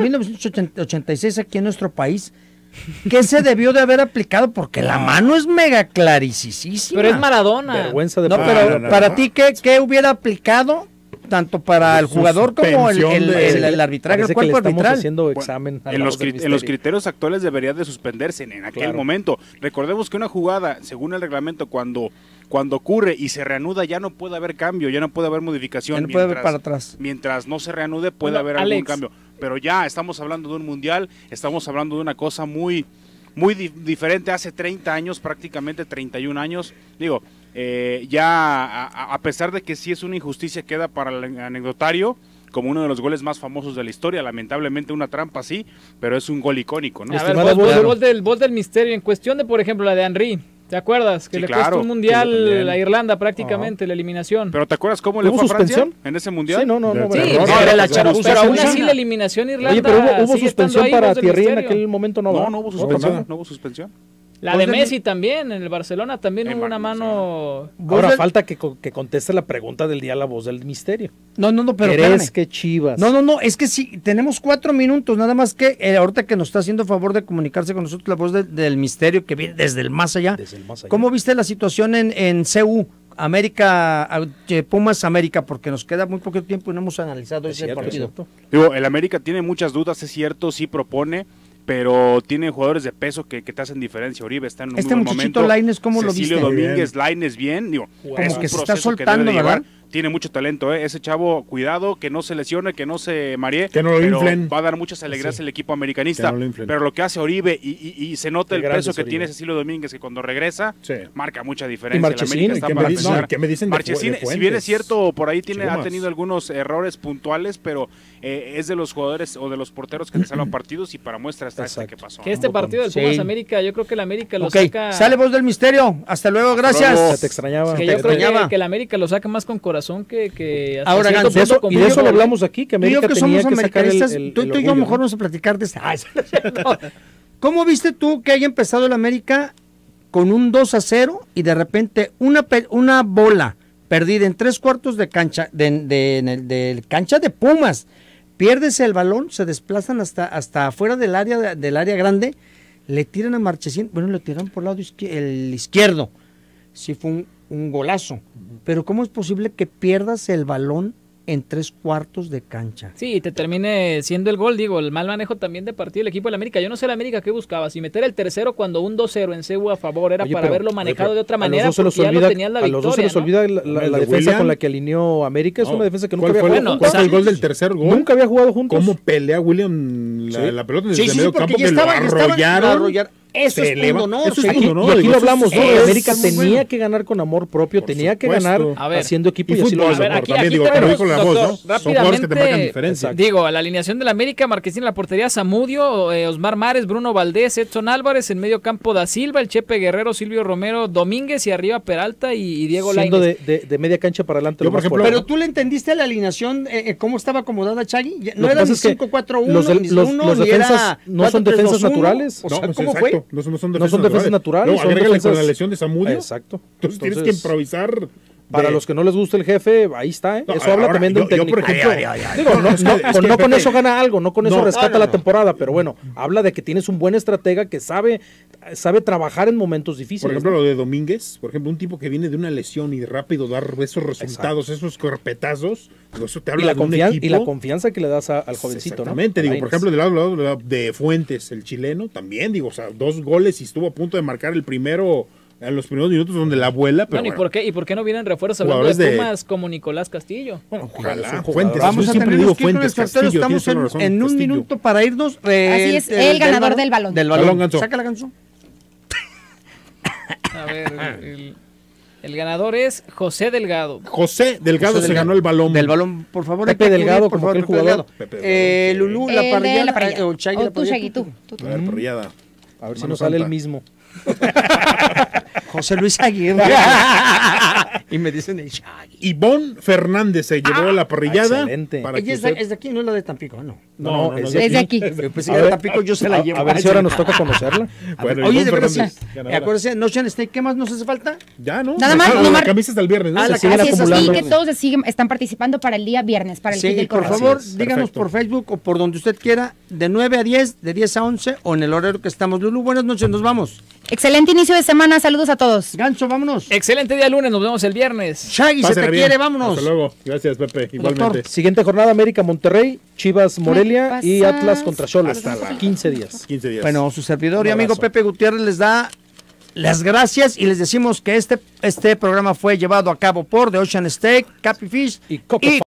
1986 aquí en nuestro país, que se debió de haber aplicado, porque la mano es mega claricisísima. Pero es Maradona. Vergüenza de No, pero para ti, ¿qué hubiera aplicado? Tanto para el jugador como el arbitraje, el cuerpo arbitral. Haciendo examen en los criterios actuales debería de suspenderse en aquel momento. Recordemos que una jugada, según el reglamento, cuando ocurre y se reanuda, ya no puede haber cambio, ya no puede haber modificación. No puede haber para atrás. Mientras no se reanude, puede haber algún cambio. Pero ya estamos hablando de un mundial, estamos hablando de una cosa muy diferente. Hace 30 años, prácticamente 31 años, digo, ya a pesar de que sí es una injusticia, queda para el anecdotario como uno de los goles más famosos de la historia. Lamentablemente una trampa sí, pero es un gol icónico, ¿no? A ver, voz del misterio, en cuestión de, por ejemplo, la de Henry. ¿Te acuerdas? Que le cuesta un mundial a Irlanda prácticamente, la eliminación. ¿Pero te acuerdas cómo le fue a Francia en ese mundial? Sí, no. Sí, pero aún así la eliminación Irlanda. Oye, pero hubo suspensión para Thierry en aquel momento, ¿no? No hubo suspensión, no hubo suspensión. La de Messi también, en el Barcelona también hubo una mano. Ahora falta que conteste la pregunta del día la voz del misterio. No, pero ¿Crees que Chivas? No, es que sí, tenemos 4 minutos, nada más que ahorita que nos está haciendo favor de comunicarse con nosotros la voz del misterio que viene desde el más allá. ¿Cómo viste la situación en CU? América, Pumas América, porque nos queda muy poco tiempo y no hemos analizado ese partido. Digo, el América tiene muchas dudas, es cierto, sí propone, pero tiene jugadores de peso que te hacen diferencia. Oribe está en un muy buen momento. Lainez, ¿cómo lo viste? Cecilio Domínguez, Lainez bien, digo, como que se está soltando, ¿verdad? Tiene mucho talento, ese chavo, cuidado, que no se lesione, que no se maree, que no lo inflen. Va a dar muchas alegrías al equipo americanista, pero lo que hace Oribe y se nota el peso que tiene Cecilio Domínguez, que cuando regresa marca mucha diferencia. Y Marchesín, ¿qué me dicen Marchesín, si bien es cierto, por ahí ha tenido algunos errores puntuales, pero es de los jugadores o de los porteros que te salvan partidos, y para muestra está este que pasó. Que este partido del Pumas América, yo creo que el América lo saca. Sale voz del misterio, hasta luego, gracias. Te extrañaba. Que yo creo que el América lo saca más con corazón que ahora y de eso lo hablamos aquí, que América tenía que sacar tú y yo mejor vamos a platicar de esta. ¿Cómo viste tú que haya empezado el América con un 2-0 y de repente una bola perdida en 3/4 de cancha de cancha de Pumas? Pierdes el balón, se desplazan hasta afuera del área grande, le tiran a Marchesín, le tiran por el lado el izquierdo. Sí fue un golazo, pero ¿cómo es posible que pierdas el balón en 3/4 de cancha? Sí, te termine siendo el gol, digo, el mal manejo también de partido del equipo del América. Yo no sé el América qué buscaba, si meter el tercero cuando un 2-0 en CU a favor era para haberlo manejado de otra manera, porque ya lo tenían la victoria. A los dos se les olvida la defensa con la que alineó América, es una defensa que nunca había jugado. ¿Cuál fue el gol del tercer gol? Nunca había jugado juntos. ¿Cómo pelea William la pelota desde el medio campo, que lo arrollaron? Eso se es eleva. pundonor, Eso es Shaggy. pundonor, Y aquí digo, lo eso hablamos, es- ¿no? es América muy tenía bueno. que ganar con amor propio, Por tenía que supuesto. ganar A ver. haciendo equipo y, Y así lo fútbol, hizo. A ver, doctor, aquí también digo, pero tenemos, dijo la voz, doctor, ¿no? Son jugadores que te marcan diferencia. Digo, a la alineación de la América, Marquesín en la portería, Zamudio, Osmar Mares, Bruno Valdés, Edson Álvarez, en medio campo Da Silva, el Chepe Guerrero, Silvio Romero, Domínguez y arriba Peralta y Diego Siendo Lainez. de media cancha para adelante. Yo, lo por más ejemplo, fuerte, Pero ¿no? tú le entendiste a la alineación, cómo estaba acomodada Chagui. Ya- Lo No que era pasa ni es que 5-4-1, los ni 1, los ni defensas era no son defensas 4-3-2-1. naturales. O sea, pues ¿cómo exacto, fue? no son No son defensas naturales, Luego, son agrégale con defensas- la lesión de Zamudio. Exacto. Entonces tienes que improvisar. Para los que no les gusta el jefe, ahí está, ¿eh? No, Eso habla ahora, también de un yo, técnico. por ejemplo, Digo, no, es que- no, es que, no con Pepe, eso gana algo, no con eso no, rescata no, la no. temporada, pero bueno, habla de que tienes un buen estratega que sabe trabajar en momentos difíciles. Por ejemplo, lo de Domínguez, por ejemplo, un tipo que viene de una lesión y rápido dar esos resultados, esos carpetazos, digo, eso te y habla la, de un equipo. y la confianza que le das al jovencito, Exactamente, ¿no? digo, Lainez. por ejemplo, del lado de Fuentes, el chileno, también, digo, o sea, 2 goles y estuvo a punto de marcar el primero en los primeros minutos donde la abuela, pero Bueno, bueno, ¿y por qué no vienen refuerzos hablando Jugadores de de- Pumas como Nicolás Castillo? bueno, es ojalá, un jugador. Fuentes, Vamos yo a siempre tener digo que ir con el Fuentes, sorteo. Castillo, Estamos tienes toda la razón, en un Castillo. minuto para irnos. Así es, el ganador del balón. Del Balón, balón. Ganso. Saca la canción. A ver, el ganador es José Delgado. José Delgado José se Delgado. ganó el balón. Del balón, por favor. Pepe hay que Delgado, acudir, por como favor, aquel Pepe jugador. Delgado. Pepe Delgado, Lulú, El la de parrillada. la parrilla. O Chagui, O la tú, parrillada. Shaggy, tú. A ver, parrillada. A ver si Mano nos sale Santa. el mismo. José Luis Aguirre. Y me dicen el Shaggy. Ivonne Fernández se llevó la parrillada. excelente. Para que Ella usted- es de aquí, no es la de Tampico, ¿no? No, es Es de aquí. Pues si A era de ver, Tampico, yo se la llevo. A ver si ahora nos toca conocerla. Bueno, Oye, Ivonne de verdad, sí. Fernández, ganadora. Acuérdense, Notion Steak, ¿qué más nos hace falta? Ya, ¿no? Nada más, Ah, no la mar- camisa hasta el viernes, ¿no? Ah, Se la siguen Así es, acumulando. sí, que todos están participando para el día viernes, para el Sí, kit y del por correo. favor, Así es, díganos perfecto. por Facebook o por donde usted quiera, de 9 a 10, de 10 a 11 o en el horario que estamos. Lulú, buenas noches, nos vamos. Excelente inicio de semana, saludos a todos. Gancho, vámonos. Excelente día lunes, nos vemos el viernes. Shaggy, se Pásela te bien. quiere, vámonos. Hasta luego. Gracias, Pepe. Igualmente. Siguiente jornada, América Monterrey, Chivas Morelia y pasas? Atlas contra Cholos. Hasta la- 15 días. 15 días. Bueno, su servidor y Un amigo abrazo. Pepe Gutiérrez les da las gracias y les decimos que este programa fue llevado a cabo por The Ocean Steak, Cappy Fish Y Coco